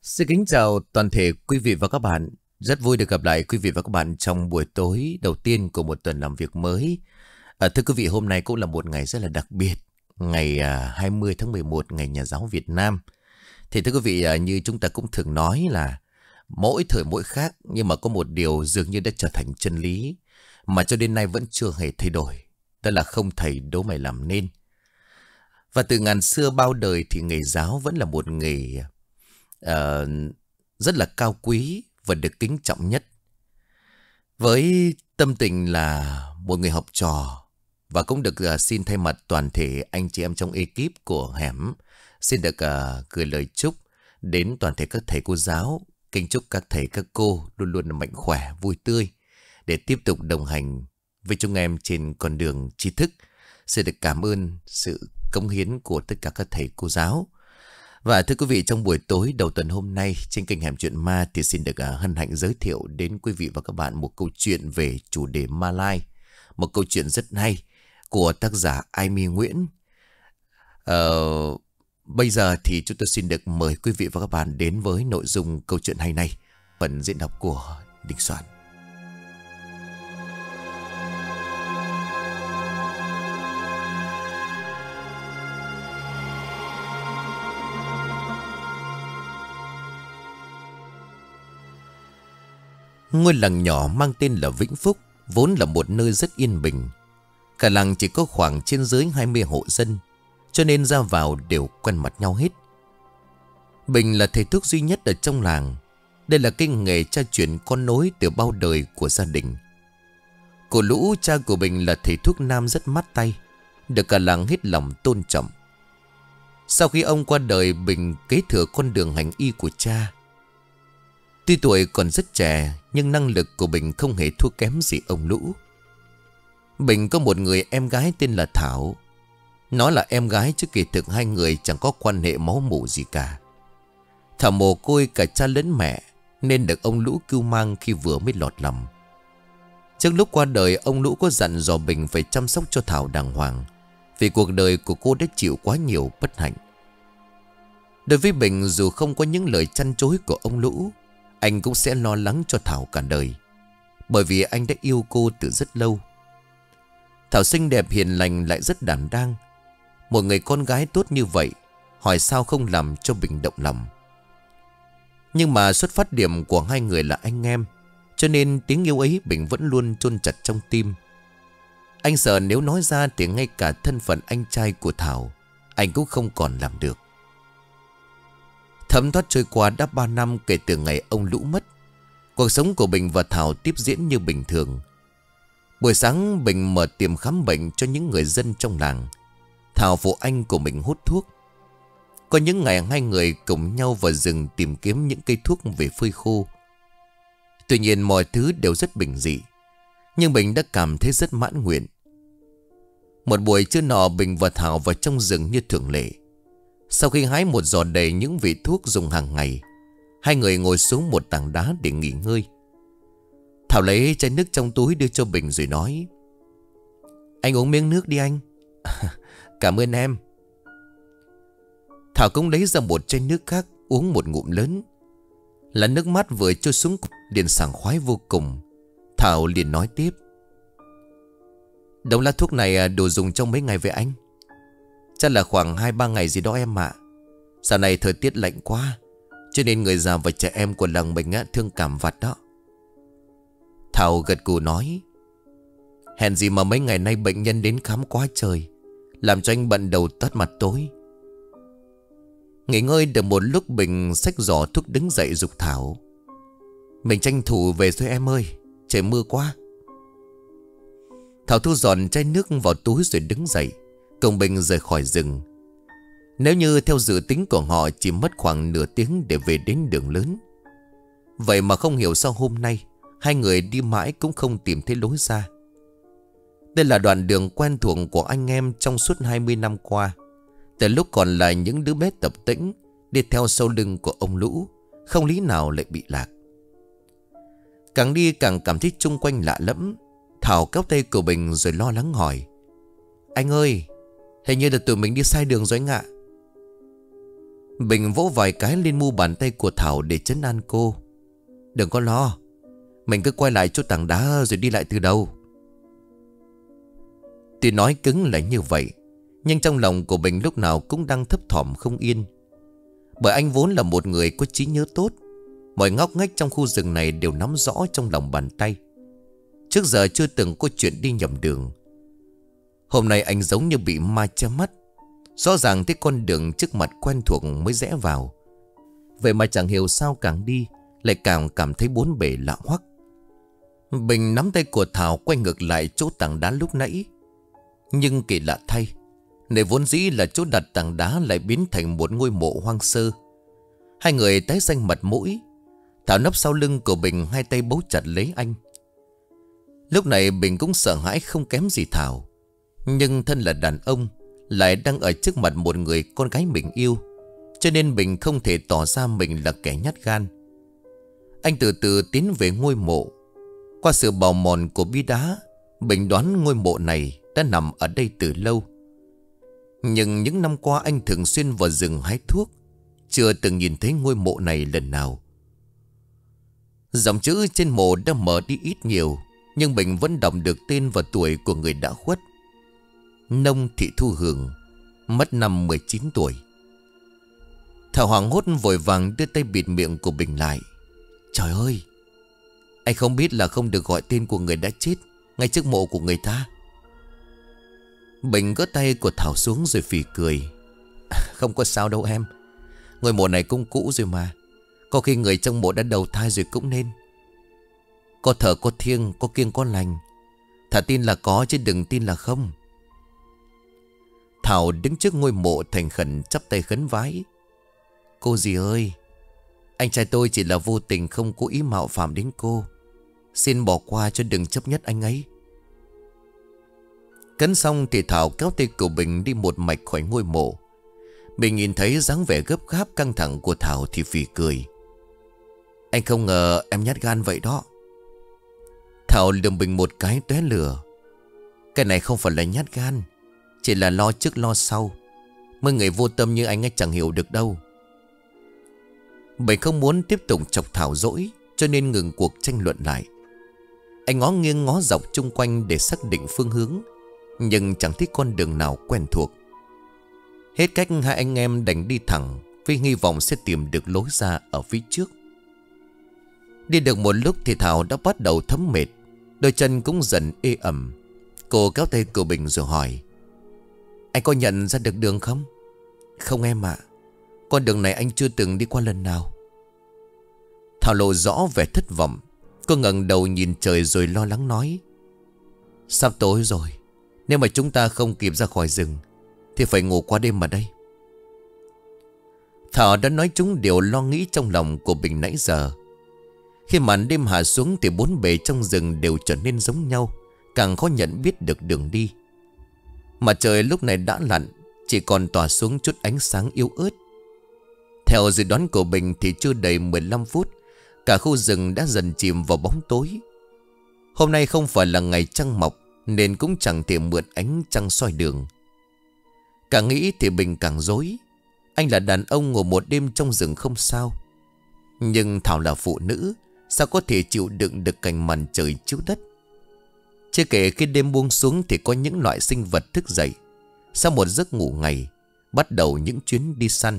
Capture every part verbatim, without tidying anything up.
Xin kính chào toàn thể quý vị và các bạn. Rất vui được gặp lại quý vị và các bạn trong buổi tối đầu tiên của một tuần làm việc mới. À, thưa quý vị, hôm nay cũng là một ngày rất là đặc biệt. Ngày à, hai mươi tháng mười một, ngày Nhà giáo Việt Nam. Thì thưa quý vị, à, như chúng ta cũng thường nói là mỗi thời mỗi khác, nhưng mà có một điều dường như đã trở thành chân lý mà cho đến nay vẫn chưa hề thay đổi. Đó là không thầy đố mày làm nên. Và từ ngàn xưa bao đời thì nghề giáo vẫn là một nghề Ờ, rất là cao quý và được kính trọng nhất. Với tâm tình là một người học trò, và cũng được uh, xin thay mặt toàn thể anh chị em trong ekip của Hẻm, xin được uh, gửi lời chúc đến toàn thể các thầy cô giáo. Kính chúc các thầy các cô luôn luôn mạnh khỏe, vui tươi để tiếp tục đồng hành với chúng em trên con đường tri thức. Xin được cảm ơn sự cống hiến của tất cả các thầy cô giáo. Và thưa quý vị, trong buổi tối đầu tuần hôm nay trên kênh Hẻm Chuyện Ma thì xin được uh, hân hạnh giới thiệu đến quý vị và các bạn một câu chuyện về chủ đề Ma Lai. Một câu chuyện rất hay của tác giả Amy Nguyễn. uh, Bây giờ thì chúng tôi xin được mời quý vị và các bạn đến với nội dung câu chuyện hay này, phần diễn đọc của Đình Soạn. Ngôi làng nhỏ mang tên là Vĩnh Phúc vốn là một nơi rất yên bình. Cả làng chỉ có khoảng trên dưới hai mươi hộ dân, cho nên ra vào đều quen mặt nhau hết. Bình là thầy thuốc duy nhất ở trong làng. Đây là cái nghề cha truyền con nối từ bao đời của gia đình. Cổ Lũ, cha của Bình, là thầy thuốc nam rất mát tay, được cả làng hết lòng tôn trọng. Sau khi ông qua đời, Bình kế thừa con đường hành y của cha. Tuy tuổi còn rất trẻ, nhưng năng lực của Bình không hề thua kém gì ông Lũ. Bình có một người em gái tên là Thảo. Nó là em gái chứ kỳ thực hai người chẳng có quan hệ máu mủ gì cả. Thảo mồ côi cả cha lẫn mẹ, nên được ông Lũ cưu mang khi vừa mới lọt lòng. Trước lúc qua đời, ông Lũ có dặn dò Bình phải chăm sóc cho Thảo đàng hoàng, vì cuộc đời của cô đã chịu quá nhiều bất hạnh. Đối với Bình, dù không có những lời chăn chối của ông Lũ, anh cũng sẽ lo lắng cho Thảo cả đời, bởi vì anh đã yêu cô từ rất lâu. Thảo xinh đẹp hiền lành lại rất đảm đang. Một người con gái tốt như vậy, hỏi sao không làm cho Bình động lòng. Nhưng mà xuất phát điểm của hai người là anh em, cho nên tiếng yêu ấy Bình vẫn luôn chôn chặt trong tim. Anh sợ nếu nói ra thì ngay cả thân phận anh trai của Thảo anh cũng không còn làm được. Thấm thoát trôi qua đã ba năm kể từ ngày ông Lũ mất. Cuộc sống của Bình và Thảo tiếp diễn như bình thường. Buổi sáng Bình mở tiệm khám bệnh cho những người dân trong làng. Thảo phụ anh của mình hút thuốc. Có những ngày hai người cùng nhau vào rừng tìm kiếm những cây thuốc về phơi khô. Tuy nhiên mọi thứ đều rất bình dị, nhưng Bình đã cảm thấy rất mãn nguyện. Một buổi trưa nọ, Bình và Thảo vào trong rừng như thường lệ. Sau khi hái một giỏ đầy những vị thuốc dùng hàng ngày, hai người ngồi xuống một tảng đá để nghỉ ngơi. Thảo lấy chai nước trong túi đưa cho Bình rồi nói: "Anh uống miếng nước đi anh." "Cảm ơn em." Thảo cũng lấy ra một chai nước khác, uống một ngụm lớn. Là nước mắt vừa trôi xuống liền sảng khoái vô cùng. Thảo liền nói tiếp: "Đống lá thuốc này đồ dùng trong mấy ngày về anh?" "Chắc là khoảng hai ba ngày gì đó em ạ. Dạo này thời tiết lạnh quá, cho nên người già và trẻ em của làng mình thương cảm vặt đó." Thảo gật gù nói: "Hèn gì mà mấy ngày nay bệnh nhân đến khám quá trời, làm cho anh bận đầu tắt mặt tối." Nghỉ ngơi được một lúc, Bình xách giỏ thuốc đứng dậy giục Thảo: "Mình tranh thủ về thôi em ơi, trời mưa quá." Thảo thu dọn chai nước vào túi rồi đứng dậy, cùng Bình rời khỏi rừng. Nếu như theo dự tính của họ chỉ mất khoảng nửa tiếng để về đến đường lớn. Vậy mà không hiểu sao hôm nay hai người đi mãi cũng không tìm thấy lối ra. Đây là đoạn đường quen thuộc của anh em trong suốt hai mươi năm qua. Từ lúc còn là những đứa bé tập tễnh, đi theo sau lưng của ông Lũ, không lý nào lại bị lạc. Càng đi càng cảm thấy chung quanh lạ lẫm. Thảo kéo tay của Bình rồi lo lắng hỏi: "Anh ơi, hình như là tụi mình đi sai đường rồi anh ạ." Bình vỗ vài cái lên mu bàn tay của Thảo để trấn an cô. Đừng có lo, mình cứ quay lại chỗ tảng đá rồi đi lại từ đầu. Tuy nói cứng là như vậy, nhưng trong lòng của Bình lúc nào cũng đang thấp thỏm không yên. Bởi anh vốn là một người có trí nhớ tốt. Mọi ngóc ngách trong khu rừng này đều nắm rõ trong lòng bàn tay. Trước giờ chưa từng có chuyện đi nhầm đường. Hôm nay anh giống như bị ma che mắt. Rõ ràng thấy con đường trước mặt quen thuộc mới rẽ vào. Vậy mà chẳng hiểu sao càng đi lại càng cảm thấy bốn bề lạ hoắc. Bình nắm tay của Thảo quay ngược lại chỗ tảng đá lúc nãy. Nhưng kỳ lạ thay, nơi vốn dĩ là chỗ đặt tảng đá lại biến thành một ngôi mộ hoang sơ. Hai người tái xanh mặt mũi. Thảo nấp sau lưng của Bình, hai tay bấu chặt lấy anh. Lúc này Bình cũng sợ hãi không kém gì Thảo. Nhưng thân là đàn ông, lại đang ở trước mặt một người con gái mình yêu, cho nên Bình không thể tỏ ra mình là kẻ nhát gan. Anh từ từ tiến về ngôi mộ. Qua sự bào mòn của bia đá, Bình đoán ngôi mộ này đã nằm ở đây từ lâu. Nhưng những năm qua anh thường xuyên vào rừng hái thuốc, chưa từng nhìn thấy ngôi mộ này lần nào. Dòng chữ trên mộ đã mở đi ít nhiều, nhưng Bình vẫn đọc được tên và tuổi của người đã khuất. Nông Thị Thu Hường, mất năm mười chín tuổi. Thảo hoảng hốt vội vàng đưa tay bịt miệng của Bình lại. Trời ơi, anh không biết là không được gọi tên của người đã chết ngay trước mộ của người ta. Bình gỡ tay của Thảo xuống rồi phì cười. Không có sao đâu em, ngôi mộ này cũng cũ rồi mà. Có khi người trong mộ đã đầu thai rồi cũng nên. Có thờ có thiêng, có kiêng có lành. Thà tin là có chứ đừng tin là không. Thảo đứng trước ngôi mộ thành khẩn chắp tay khấn vái. Cô dì ơi, anh trai tôi chỉ là vô tình không cố ý mạo phạm đến cô. Xin bỏ qua cho đừng chấp nhất anh ấy. Cấn xong thì Thảo kéo tay của Bình đi một mạch khỏi ngôi mộ. Bình nhìn thấy dáng vẻ gấp gáp căng thẳng của Thảo thì phì cười. Anh không ngờ em nhát gan vậy đó. Thảo lườm Bình một cái tóe lửa. Cái này không phải là nhát gan, chỉ là lo trước lo sau. Mấy người vô tâm như anh ấy chẳng hiểu được đâu. Bình không muốn tiếp tục chọc Thảo dỗi, cho nên ngừng cuộc tranh luận lại. Anh ngó nghiêng ngó dọc chung quanh để xác định phương hướng, nhưng chẳng thấy con đường nào quen thuộc. Hết cách hai anh em đành đi thẳng, với hy vọng sẽ tìm được lối ra ở phía trước. Đi được một lúc thì Thảo đã bắt đầu thấm mệt, đôi chân cũng dần ê ẩm. Cô kéo tay của Bình rồi hỏi. Anh có nhận ra được đường không? Không em ạ, con đường này anh chưa từng đi qua lần nào. Thảo lộ rõ vẻ thất vọng. Cô ngẩng đầu nhìn trời rồi lo lắng nói. Sắp tối rồi, nếu mà chúng ta không kịp ra khỏi rừng thì phải ngủ qua đêm ở đây. Thảo đã nói trúng điều lo nghĩ trong lòng của Bình nãy giờ. Khi màn đêm hạ xuống thì bốn bề trong rừng đều trở nên giống nhau, càng khó nhận biết được đường đi. Mặt trời lúc này đã lặn, chỉ còn tỏa xuống chút ánh sáng yếu ớt. Theo dự đoán của Bình thì chưa đầy mười lăm phút, cả khu rừng đã dần chìm vào bóng tối. Hôm nay không phải là ngày trăng mọc, nên cũng chẳng thể mượn ánh trăng soi đường. Càng nghĩ thì Bình càng rối. Anh là đàn ông ngồi một đêm trong rừng không sao, nhưng Thảo là phụ nữ, sao có thể chịu đựng được cảnh màn trời chiếu đất. Chưa kể khi đêm buông xuống thì có những loại sinh vật thức dậy sau một giấc ngủ ngày, bắt đầu những chuyến đi săn.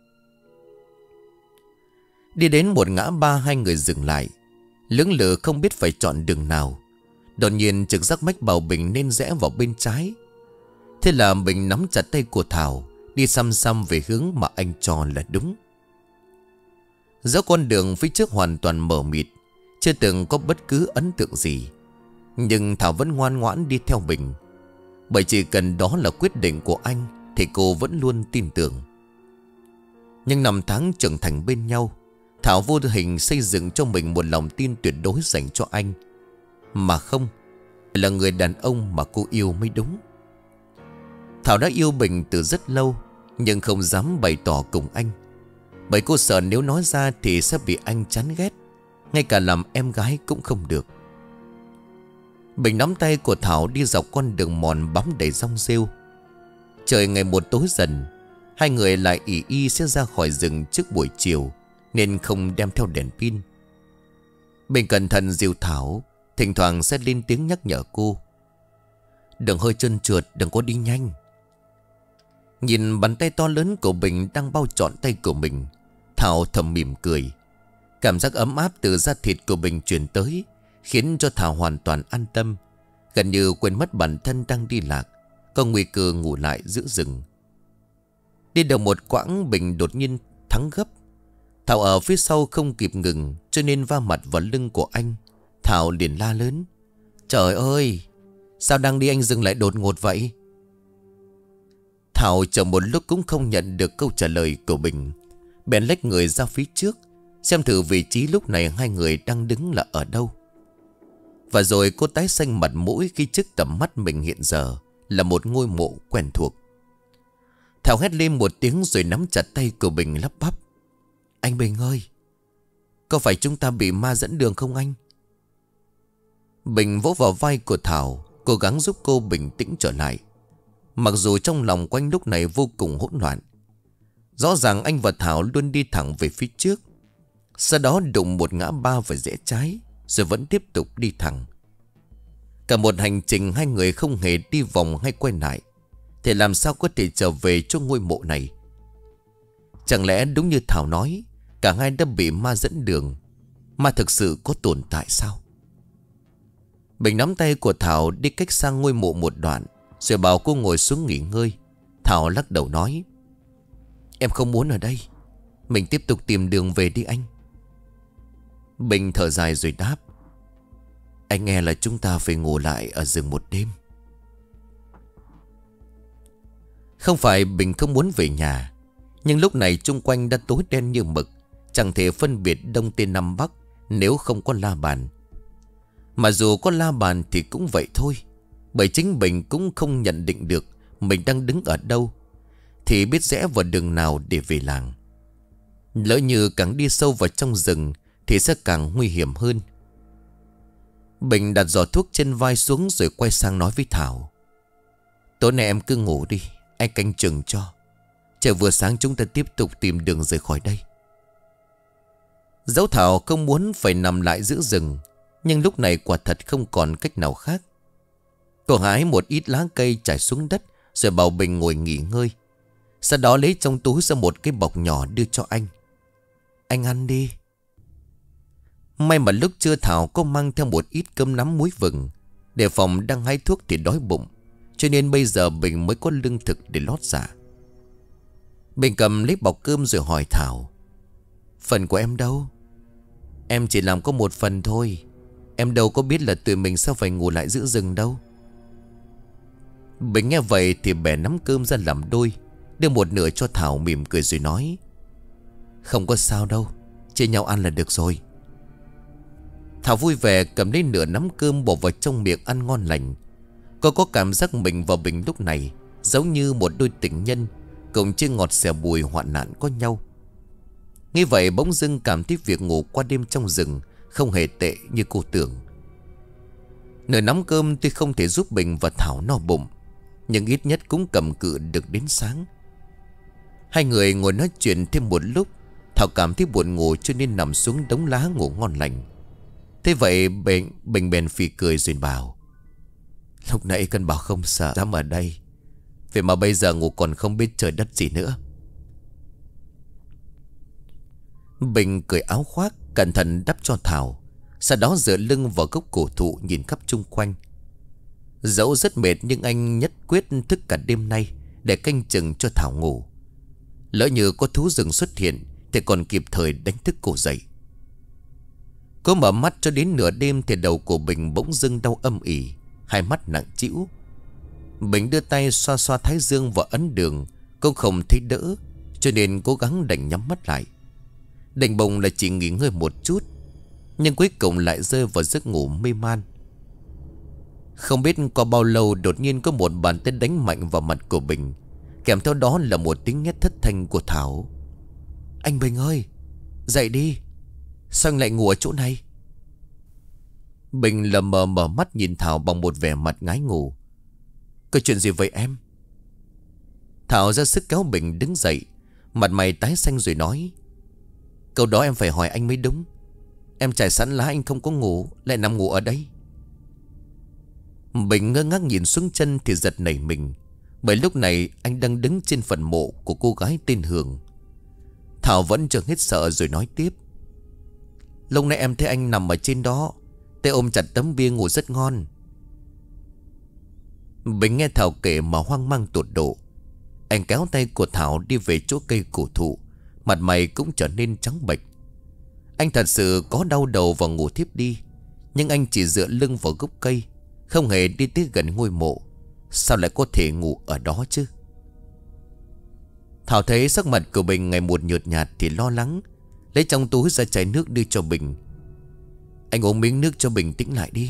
Đi đến một ngã ba, hai người dừng lại, lưỡng lự không biết phải chọn đường nào. Đột nhiên trực giác mách bảo Bình nên rẽ vào bên trái. Thế là Bình nắm chặt tay của Thảo, đi xăm xăm về hướng mà anh cho là đúng. Giữa con đường phía trước hoàn toàn mờ mịt, chưa từng có bất cứ ấn tượng gì, nhưng Thảo vẫn ngoan ngoãn đi theo Bình. Bởi chỉ cần đó là quyết định của anh thì cô vẫn luôn tin tưởng. Nhưng năm tháng trưởng thành bên nhau, Thảo vô hình xây dựng cho mình một lòng tin tuyệt đối dành cho anh. Mà không, là người đàn ông mà cô yêu mới đúng. Thảo đã yêu Bình từ rất lâu, nhưng không dám bày tỏ cùng anh, bởi cô sợ nếu nói ra thì sẽ bị anh chán ghét, ngay cả làm em gái cũng không được. Bình nắm tay của Thảo đi dọc con đường mòn bám đầy rong rêu. Trời ngày một tối dần, Hai người lại ỷ y sẽ ra khỏi rừng trước buổi chiều, nên không đem theo đèn pin. Bình cẩn thận dìu Thảo, thỉnh thoảng sẽ lên tiếng nhắc nhở cô: đừng hơi trơn trượt, đừng có đi nhanh. Nhìn bàn tay to lớn của Bình đang bao trọn tay của mình, Thảo thầm mỉm cười. Cảm giác ấm áp từ da thịt của Bình truyền tới, khiến cho Thảo hoàn toàn an tâm, gần như quên mất bản thân đang đi lạc, có nguy cơ ngủ lại giữa rừng. Đi được một quãng, Bình đột nhiên thắng gấp. Thảo ở phía sau không kịp ngừng, cho nên va mặt vào lưng của anh. Thảo liền la lớn: trời ơi, sao đang đi anh dừng lại đột ngột vậy? Thảo chờ một lúc cũng không nhận được câu trả lời của Bình, bèn lách người ra phía trước, xem thử vị trí lúc này hai người đang đứng là ở đâu. Và rồi cô tái xanh mặt mũi khi trước tầm mắt mình hiện giờ là một ngôi mộ quen thuộc. Thảo hét lên một tiếng rồi nắm chặt tay của Bình lắp bắp: anh Bình ơi, có phải chúng ta bị ma dẫn đường không anh? Bình vỗ vào vai của Thảo, cố gắng giúp cô bình tĩnh trở lại, mặc dù trong lòng của anh lúc này vô cùng hỗn loạn. Rõ ràng anh và Thảo luôn đi thẳng về phía trước, sau đó đụng một ngã ba và rẽ trái, rồi vẫn tiếp tục đi thẳng. Cả một hành trình hai người không hề đi vòng hay quay lại, thì làm sao có thể trở về cho ngôi mộ này? Chẳng lẽ đúng như Thảo nói, cả hai đã bị ma dẫn đường? Ma thực sự có tồn tại sao? Bình nắm tay của Thảo đi cách sang ngôi mộ một đoạn, rồi bảo cô ngồi xuống nghỉ ngơi. Thảo lắc đầu nói: em không muốn ở đây, mình tiếp tục tìm đường về đi anh. Bình thở dài rồi đáp: anh nghe là chúng ta phải ngủ lại ở rừng một đêm. Không phải Bình không muốn về nhà, nhưng lúc này chung quanh đã tối đen như mực, chẳng thể phân biệt đông tây nam bắc nếu không có la bàn. Mà dù có la bàn thì cũng vậy thôi, bởi chính Bình cũng không nhận định được mình đang đứng ở đâu, thì biết rẽ vào đường nào để về làng. Lỡ như càng đi sâu vào trong rừng thì sẽ càng nguy hiểm hơn. Bình đặt giỏ thuốc trên vai xuống rồi quay sang nói với Thảo: tối nay em cứ ngủ đi, anh canh chừng cho. Trời vừa sáng chúng ta tiếp tục tìm đường rời khỏi đây. Dẫu Thảo không muốn phải nằm lại giữa rừng, nhưng lúc này quả thật không còn cách nào khác. Cô hái một ít lá cây trải xuống đất, rồi bảo Bình ngồi nghỉ ngơi. Sau đó lấy trong túi ra một cái bọc nhỏ đưa cho anh: anh ăn đi. May mà lúc trưa Thảo có mang theo một ít cơm nắm muối vừng, đề phòng đang hái thuốc thì đói bụng, cho nên bây giờ Bình mới có lương thực để lót dạ. Bình cầm lấy bọc cơm rồi hỏi Thảo: phần của em đâu? Em chỉ làm có một phần thôi, em đâu có biết là tụi mình sao phải ngủ lại giữa rừng đâu. Bình nghe vậy thì bẻ nắm cơm ra làm đôi, đưa một nửa cho Thảo, mỉm cười rồi nói: không có sao đâu, chia nhau ăn là được rồi. Thảo vui vẻ cầm lấy nửa nắm cơm bỏ vào trong miệng ăn ngon lành. Cô có cảm giác mình và Bình lúc này giống như một đôi tình nhân cùng chia ngọt xẻ bùi hoạn nạn có nhau. Nghĩ vậy bỗng dưng cảm thấy việc ngủ qua đêm trong rừng không hề tệ như cô tưởng. Nửa nắm cơm tuy không thể giúp Bình và Thảo no bụng, nhưng ít nhất cũng cầm cự được đến sáng. Hai người ngồi nói chuyện thêm một lúc. Thảo cảm thấy buồn ngủ cho nên nằm xuống đống lá ngủ ngon lành. Thế vậy Bình, Bình bèn phì cười rồi bảo: lúc nãy cần bảo không sợ dám ở đây, vậy mà bây giờ ngủ còn không biết trời đất gì nữa. Bình cởi áo khoác cẩn thận đắp cho Thảo, sau đó dựa lưng vào gốc cổ thụ nhìn khắp chung quanh. Dẫu rất mệt nhưng anh nhất quyết thức cả đêm nay để canh chừng cho Thảo ngủ. Lỡ như có thú rừng xuất hiện thì còn kịp thời đánh thức cô dậy. Cô mở mắt cho đến nửa đêm thì đầu của Bình bỗng dưng đau âm ỉ, hai mắt nặng trĩu. Bình đưa tay xoa xoa thái dương và ấn đường, cũng không thấy đỡ, cho nên cố gắng đành nhắm mắt lại. Định bụng là chỉ nghỉ ngơi một chút, nhưng cuối cùng lại rơi vào giấc ngủ mê man. Không biết qua bao lâu đột nhiên có một bàn tay đánh mạnh vào mặt của Bình, kèm theo đó là một tiếng hét thất thanh của Thảo: anh Bình ơi, dậy đi, sao anh lại ngủ ở chỗ này? Bình lờ mờ mở mắt nhìn Thảo bằng một vẻ mặt ngái ngủ. Có chuyện gì vậy em? Thảo ra sức kéo Bình đứng dậy. Mặt mày tái xanh rồi nói: câu đó em phải hỏi anh mới đúng. Em trải sẵn lá anh không có ngủ, lại nằm ngủ ở đây. Bình ngơ ngác nhìn xuống chân thì giật nảy mình, bởi lúc này anh đang đứng trên phần mộ của cô gái tên Hường. Thảo vẫn chưa hết sợ rồi nói tiếp: lúc nãy em thấy anh nằm ở trên đó, tay ôm chặt tấm bia ngủ rất ngon. Bình nghe Thảo kể mà hoang mang tột độ. Anh kéo tay của Thảo đi về chỗ cây cổ thụ. Mặt mày cũng trở nên trắng bệch. Anh thật sự có đau đầu và ngủ thiếp đi. Nhưng anh chỉ dựa lưng vào gốc cây, không hề đi tới gần ngôi mộ. Sao lại có thể ngủ ở đó chứ? Thảo thấy sắc mặt của Bình ngày một nhợt nhạt thì lo lắng, lấy trong túi ra chai nước đưa cho Bình. Anh uống miếng nước cho bình tĩnh lại đi.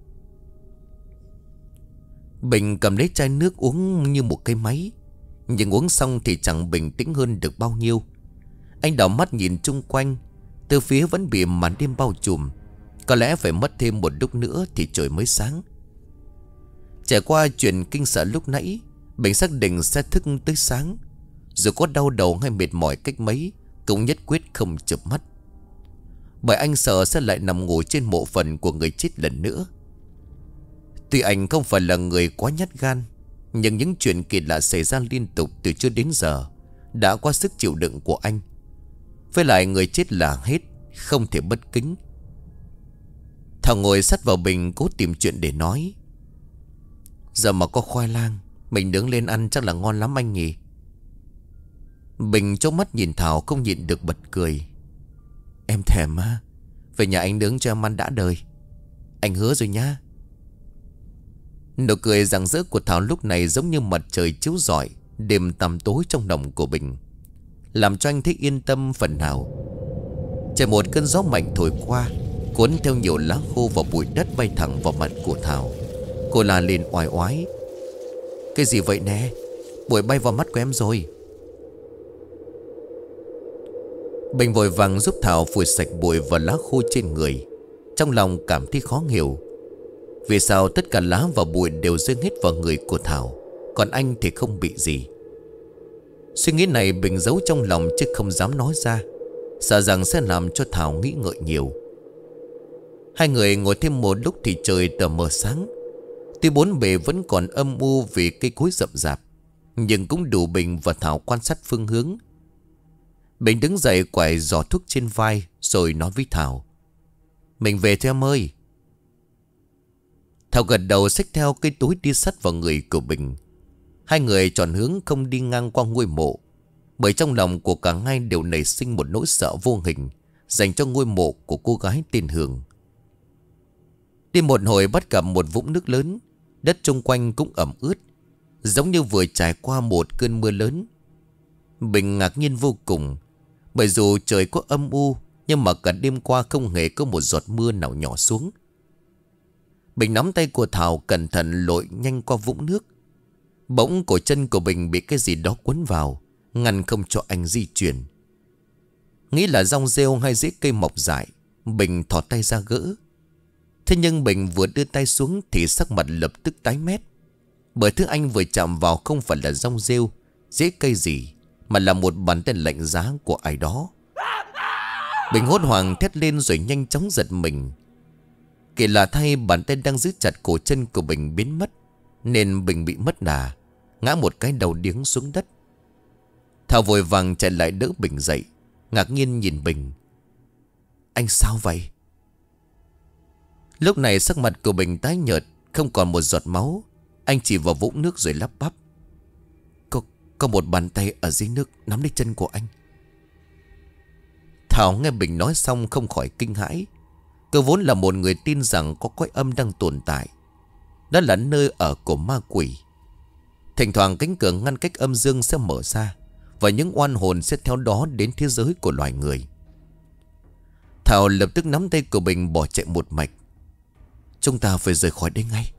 Bình cầm lấy chai nước uống như một cây máy, nhưng uống xong thì chẳng bình tĩnh hơn được bao nhiêu. Anh đảo mắt nhìn chung quanh. Từ phía vẫn bị màn đêm bao trùm. Có lẽ phải mất thêm một lúc nữa thì trời mới sáng. Trải qua chuyện kinh sợ lúc nãy, Bình xác định sẽ thức tới sáng. Dù có đau đầu hay mệt mỏi cách mấy, cũng nhất quyết không chợp mắt, bởi anh sợ sẽ lại nằm ngủ trên mộ phần của người chết lần nữa. Tuy anh không phải là người quá nhát gan, nhưng những chuyện kỳ lạ xảy ra liên tục từ trước đến giờ đã qua sức chịu đựng của anh. Với lại người chết là hết, không thể bất kính. Thảo ngồi sát vào Bình cố tìm chuyện để nói. Giờ mà có khoai lang, mình nướng lên ăn chắc là ngon lắm anh nhỉ? Bình trố mắt nhìn Thảo không nhịn được bật cười. Em thèm á, về nhà anh nướng cho em ăn đã đời. Anh hứa rồi nhá. Nụ cười rạng rỡ của Thảo lúc này giống như mặt trời chiếu rọi đêm tăm tối trong lòng của Bình, làm cho anh thấy yên tâm phần nào. Chỉ một cơn gió mạnh thổi qua, cuốn theo nhiều lá khô và bụi đất bay thẳng vào mặt của Thảo. Cô la lên oai oái. Cái gì vậy nè? Bụi bay vào mắt của em rồi. Bình vội vàng giúp Thảo phủi sạch bụi và lá khô trên người. Trong lòng cảm thấy khó hiểu, vì sao tất cả lá và bụi đều rơi hết vào người của Thảo, còn anh thì không bị gì. Suy nghĩ này Bình giấu trong lòng chứ không dám nói ra, sợ rằng sẽ làm cho Thảo nghĩ ngợi nhiều. Hai người ngồi thêm một lúc thì trời tờ mờ sáng. Tuy bốn bề vẫn còn âm u vì cây cối rậm rạp, nhưng cũng đủ Bình và Thảo quan sát phương hướng. Bình đứng dậy quải giỏ thuốc trên vai rồi nói với Thảo. Mình về thôi em ơi. Thảo gật đầu xách theo cây túi đi sắt vào người của Bình. Hai người chọn hướng không đi ngang qua ngôi mộ, bởi trong lòng của cả hai đều nảy sinh một nỗi sợ vô hình dành cho ngôi mộ của cô gái tên Hường. Đi một hồi bắt gặp một vũng nước lớn. Đất xung quanh cũng ẩm ướt, giống như vừa trải qua một cơn mưa lớn. Bình ngạc nhiên vô cùng, bởi dù trời có âm u, nhưng mà cả đêm qua không hề có một giọt mưa nào nhỏ xuống. Bình nắm tay của Thảo cẩn thận lội nhanh qua vũng nước. Bỗng cổ chân của Bình bị cái gì đó cuốn vào, ngăn không cho anh di chuyển. Nghĩ là rong rêu hay rễ cây mọc dại, Bình thò tay ra gỡ. Thế nhưng Bình vừa đưa tay xuống thì sắc mặt lập tức tái mét, bởi thứ anh vừa chạm vào không phải là rong rêu, rễ cây gì, mà là một bàn tay lạnh giá của ai đó. Bình hốt hoảng thét lên rồi nhanh chóng giật mình. Kể là thay, bàn tay đang giữ chặt cổ chân của Bình biến mất, nên Bình bị mất đà, ngã một cái đầu điếng xuống đất. Thảo vội vàng chạy lại đỡ Bình dậy, ngạc nhiên nhìn Bình. Anh sao vậy? Lúc này sắc mặt của Bình tái nhợt, không còn một giọt máu. Anh chỉ vào vũng nước rồi lắp bắp. Có, có một bàn tay ở dưới nước nắm lấy chân của anh. Thảo nghe Bình nói xong không khỏi kinh hãi. Cô vốn là một người tin rằng có cõi âm đang tồn tại, đó là nơi ở của ma quỷ. Thỉnh thoảng cánh cửa ngăn cách âm dương sẽ mở ra, và những oan hồn sẽ theo đó đến thế giới của loài người. Thảo lập tức nắm tay của Bình bỏ chạy một mạch. Chúng ta phải rời khỏi đây ngay.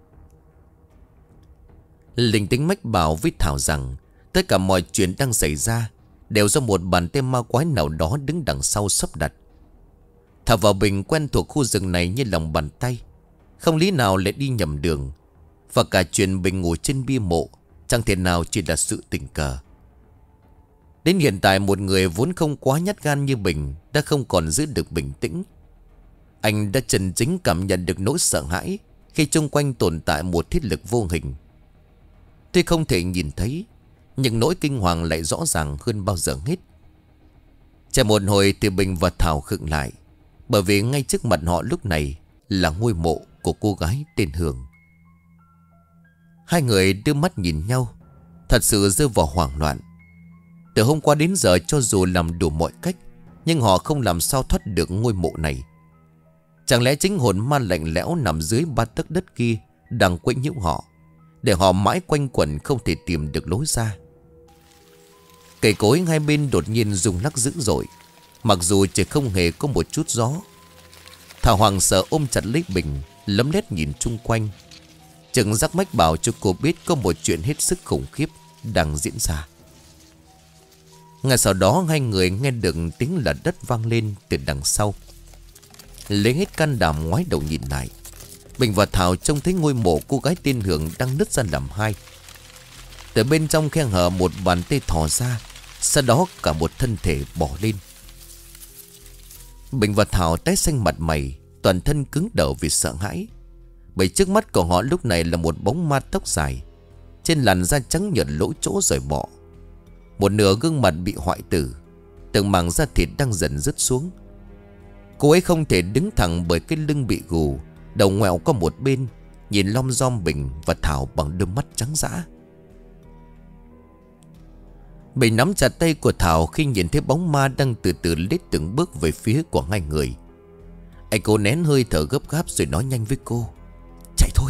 Linh tính mách bảo với Thảo rằng tất cả mọi chuyện đang xảy ra đều do một bàn tay ma quái nào đó đứng đằng sau sắp đặt. Thảo và Bình quen thuộc khu rừng này như lòng bàn tay, không lý nào lại đi nhầm đường. Và cả chuyện Bình ngủ trên bia mộ Chẳng thể nào chỉ là sự tình cờ. Đến hiện tại một người vốn không quá nhát gan như Bình đã không còn giữ được bình tĩnh. Anh đã chân chính cảm nhận được nỗi sợ hãi khi xung quanh tồn tại một thiết lực vô hình. Tuy không thể nhìn thấy, nhưng nỗi kinh hoàng lại rõ ràng hơn bao giờ hết. Chạy một hồi thì Bình và Thảo khựng lại, bởi vì ngay trước mặt họ lúc này là ngôi mộ của cô gái tên Hường. Hai người đưa mắt nhìn nhau, thật sự rơi vào hoảng loạn. Từ hôm qua đến giờ cho dù làm đủ mọi cách, nhưng họ không làm sao thoát được ngôi mộ này. Chẳng lẽ chính hồn ma lạnh lẽo nằm dưới ba tấc đất kia đang quấy nhiễu họ, để họ mãi quanh quẩn không thể tìm được lối ra. Cây cối hai bên đột nhiên rung lắc dữ dội, mặc dù chỉ không hề có một chút gió. Thảo hoàng sợ ôm chặt lấy Bình, lấm lét nhìn chung quanh. Chừng giác mách bảo cho cô biết có một chuyện hết sức khủng khiếp đang diễn ra. Ngay sau đó hai người nghe được tiếng là đất vang lên từ đằng sau. Lấy hết can đảm ngoái đầu nhìn lại, Bình và Thảo trông thấy ngôi mộ cô gái tên Hường đang nứt ra làm hai. Từ bên trong khe hở một bàn tay thò ra, sau đó cả một thân thể bỏ lên. Bình và Thảo tái xanh mặt mày, toàn thân cứng đờ vì sợ hãi. Bởi trước mắt của họ lúc này là một bóng ma tóc dài, trên làn da trắng nhợt lỗ chỗ rồi bỏ. Một nửa gương mặt bị hoại tử, từng mảng da thịt đang dần rứt xuống. Cô ấy không thể đứng thẳng bởi cái lưng bị gù, đầu ngoẹo qua một bên, nhìn lom rom Bình và Thảo bằng đôi mắt trắng dã. Bình nắm chặt tay của Thảo khi nhìn thấy bóng ma đang từ từ lết từng bước về phía của hai người. Anh cố nén hơi thở gấp gáp rồi nói nhanh với cô: "Chạy thôi."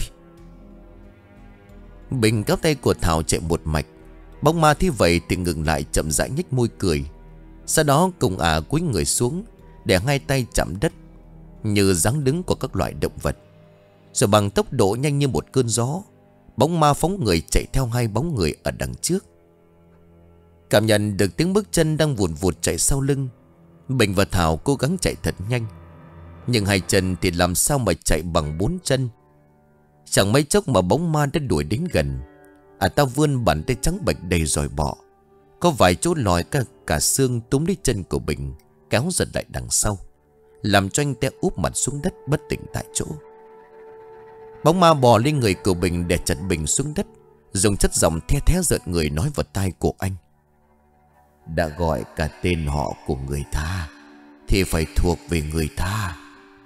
Bình kéo tay của Thảo chạy một mạch. Bóng ma thế vậy thì ngừng lại, chậm rãi nhếch môi cười. Sau đó cùng ả cúi người xuống, để hai tay chạm đất như dáng đứng của các loại động vật. Rồi bằng tốc độ nhanh như một cơn gió, bóng ma phóng người chạy theo hai bóng người ở đằng trước. Cảm nhận được tiếng bước chân đang vùn vụt chạy sau lưng, Bình và Thảo cố gắng chạy thật nhanh, nhưng hai chân thì làm sao mà chạy bằng bốn chân. Chẳng mấy chốc mà bóng ma đã đuổi đến gần. À ta vươn bàn tay trắng bệch đầy rồi bỏ, có vài chỗ lòi cả, cả xương túm lấy chân của Bình, kéo giật lại đằng sau, làm cho anh té úp mặt xuống đất bất tỉnh tại chỗ. Bóng ma bò lên người của Bình để chặt Bình xuống đất, dùng chất giọng the thé rợn người nói vào tai của anh: "Đã gọi cả tên họ của người ta thì phải thuộc về người ta."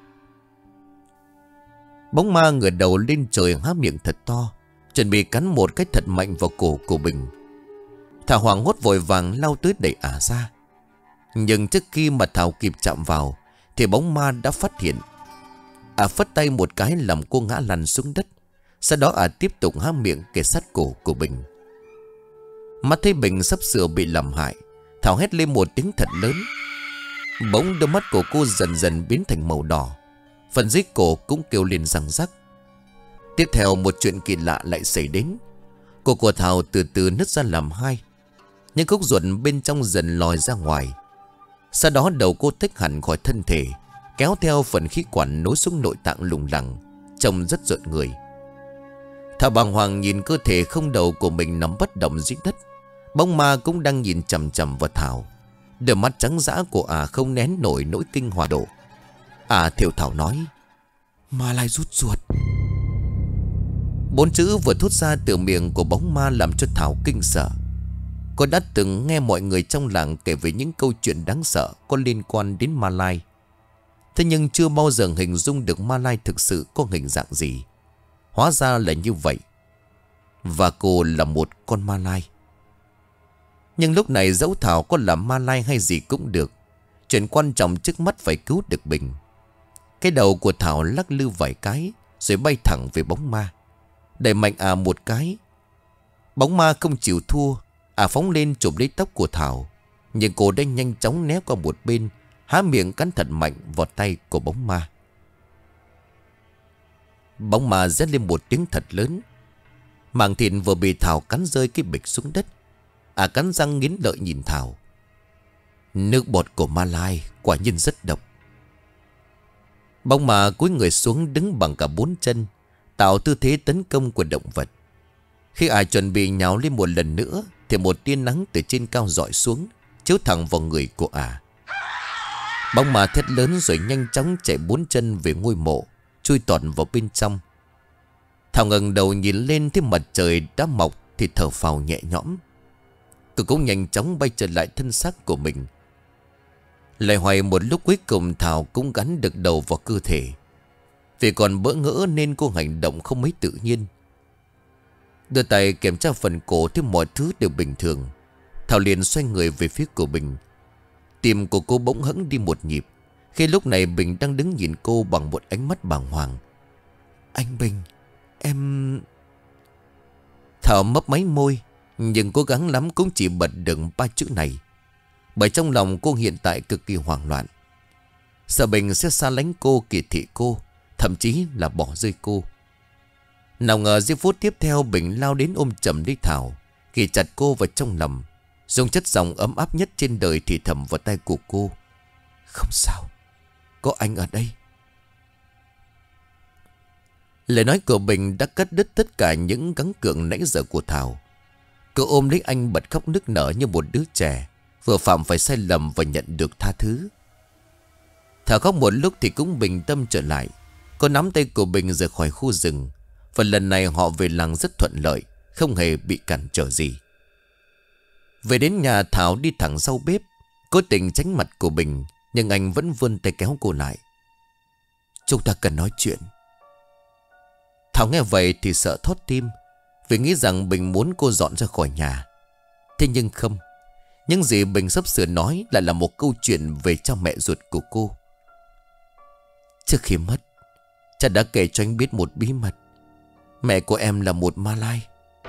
Bóng ma ngửa đầu lên trời, há miệng thật to, chuẩn bị cắn một cái thật mạnh vào cổ của Bình. Thảo hoảng hốt vội vàng lao tới đẩy ả ra. Nhưng trước khi mà Thảo kịp chạm vào thì bóng ma đã phát hiện. Ả phất tay một cái làm cô ngã lăn xuống đất. Sau đó ả tiếp tục há miệng kề sát cổ của Bình. Mắt thấy Bình sắp sửa bị làm hại, Thảo hét lên một tiếng thật lớn. Bỗng đôi mắt của cô dần dần biến thành màu đỏ, phần dưới cổ cũng kêu lên răng rắc. Tiếp theo một chuyện kỳ lạ lại xảy đến. Cổ của Thảo từ từ nứt ra làm hai, những khúc ruột bên trong dần lòi ra ngoài. Sau đó đầu cô tách hẳn khỏi thân thể, kéo theo phần khí quản nối xuống nội tạng lủng lẳng, trông rất rợn người. Thảo bàng hoàng nhìn cơ thể không đầu của mình nằm bất động dưới đất. Bóng ma cũng đang nhìn chằm chằm vào Thảo. Đôi mắt trắng dã của ả không nén nổi nỗi kinh hòa độ. Ả thều thào nói: "Ma lai rút ruột." Bốn chữ vừa thốt ra từ miệng của bóng ma làm cho Thảo kinh sợ. Cô đã từng nghe mọi người trong làng kể về những câu chuyện đáng sợ có liên quan đến ma lai. Thế nhưng chưa bao giờ hình dung được ma lai thực sự có hình dạng gì. Hóa ra là như vậy. Và cô là một con ma lai. Nhưng lúc này dẫu Thảo có là ma lai hay gì cũng được, chuyện quan trọng trước mắt phải cứu được Bình. Cái đầu của Thảo lắc lư vài cái rồi bay thẳng về bóng ma, đẩy mạnh à một cái. Bóng ma không chịu thua, à phóng lên chụp lấy tóc của Thảo. Nhưng cô đã nhanh chóng né qua một bên, há miệng cắn thật mạnh vào tay của bóng ma. Bóng ma rét lên một tiếng thật lớn. Màng thịt vừa bị Thảo cắn rơi cái bịch xuống đất. À cắn răng nghiến lợi nhìn Thảo. Nước bọt của ma lai quả nhiên rất độc. Bóng ma cúi người xuống đứng bằng cả bốn chân, tạo tư thế tấn công của động vật. Khi ai chuẩn bị nhào lên một lần nữa thì một tia nắng từ trên cao rọi xuống, chiếu thẳng vào người của ả. Bóng ma thét lớn rồi nhanh chóng chạy bốn chân về ngôi mộ, chui tọt vào bên trong. Thảo ngẩng đầu nhìn lên thấy mặt trời đã mọc thì thở phào nhẹ nhõm. Cô cũng nhanh chóng bay trở lại thân xác của mình. Lại hoài một lúc cuối cùng Thảo cũng gắn được đầu vào cơ thể. Vì còn bỡ ngỡ nên cô hành động không mấy tự nhiên. Đưa tay kiểm tra phần cổ thấy mọi thứ đều bình thường. Thảo liền xoay người về phía của Bình. Tim của cô bỗng hững đi một nhịp khi lúc này Bình đang đứng nhìn cô bằng một ánh mắt bàng hoàng. Anh Bình, em... Thảo mấp máy môi, nhưng cố gắng lắm cũng chỉ bật được ba chữ này. Bởi trong lòng cô hiện tại cực kỳ hoảng loạn, sợ Bình sẽ xa lánh cô, kỳ thị cô, thậm chí là bỏ rơi cô. Nào ngờ giây phút tiếp theo Bình lao đến ôm chầm lấy Thảo, ghi chặt cô vào trong lòng, dùng chất giọng ấm áp nhất trên đời thì thầm vào tay của cô. Không sao, có anh ở đây. Lời nói của Bình đã cắt đứt tất cả những gắng gượng nãy giờ của Thảo. Cô ôm lấy anh bật khóc nức nở như một đứa trẻ vừa phạm phải sai lầm và nhận được tha thứ. Thảo khóc một lúc thì cũng bình tâm trở lại. Cô nắm tay của Bình rời khỏi khu rừng. Và lần này họ về làng rất thuận lợi, không hề bị cản trở gì. Về đến nhà Thảo đi thẳng sau bếp, cố tình tránh mặt của Bình, nhưng anh vẫn vươn tay kéo cô lại. Chúng ta cần nói chuyện. Thảo nghe vậy thì sợ thót tim, vì nghĩ rằng Bình muốn cô dọn ra khỏi nhà. Thế nhưng không. Những gì Bình sắp sửa nói lại là một câu chuyện về cha mẹ ruột của cô. Trước khi mất, cha đã kể cho anh biết một bí mật. Mẹ của em là một Ma Lai.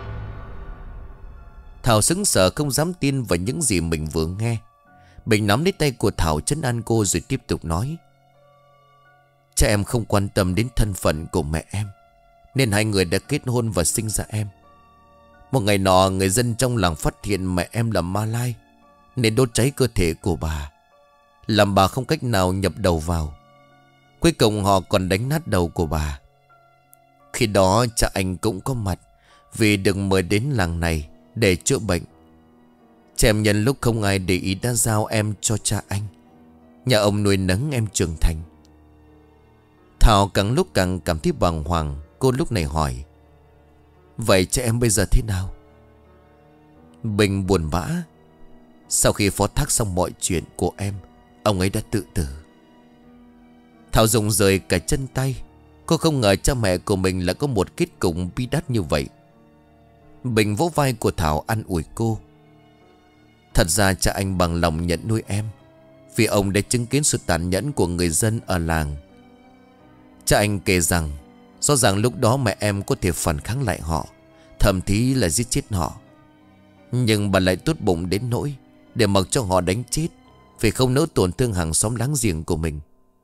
Thảo sững sờ không dám tin vào những gì mình vừa nghe. Bình nắm lấy tay của Thảo trấn an cô rồi tiếp tục nói. Cha em không quan tâm đến thân phận của mẹ em, nên hai người đã kết hôn và sinh ra em. Một ngày nọ người dân trong làng phát hiện mẹ em là Ma Lai, nên đốt cháy cơ thể của bà, làm bà không cách nào nhập đầu vào. Cuối cùng họ còn đánh nát đầu của bà. Khi đó cha anh cũng có mặt, vì được mời đến làng này để chữa bệnh. Cha em nhân lúc không ai để ý đã giao em cho cha anh. Nhà ông nuôi nấng em trưởng thành. Thảo càng lúc càng cảm thấy bàng hoàng. Cô lúc này hỏi, vậy cha em bây giờ thế nào? Bình buồn bã. Sau khi phó thác xong mọi chuyện của em, ông ấy đã tự tử. Thảo rụng rời cả chân tay. Cô không ngờ cha mẹ của mình lại có một kết cục bi đát như vậy. Bình vỗ vai của Thảo an ủi cô. Thật ra cha anh bằng lòng nhận nuôi em, vì ông đã chứng kiến sự tàn nhẫn của người dân ở làng. Cha anh kể rằng rõ ràng lúc đó mẹ em có thể phản kháng lại họ, thậm chí là giết chết họ. Nhưng bà lại tốt bụng đến nỗi để mặc cho họ đánh chết, vì không nỡ tổn thương hàng xóm láng giềng của mình.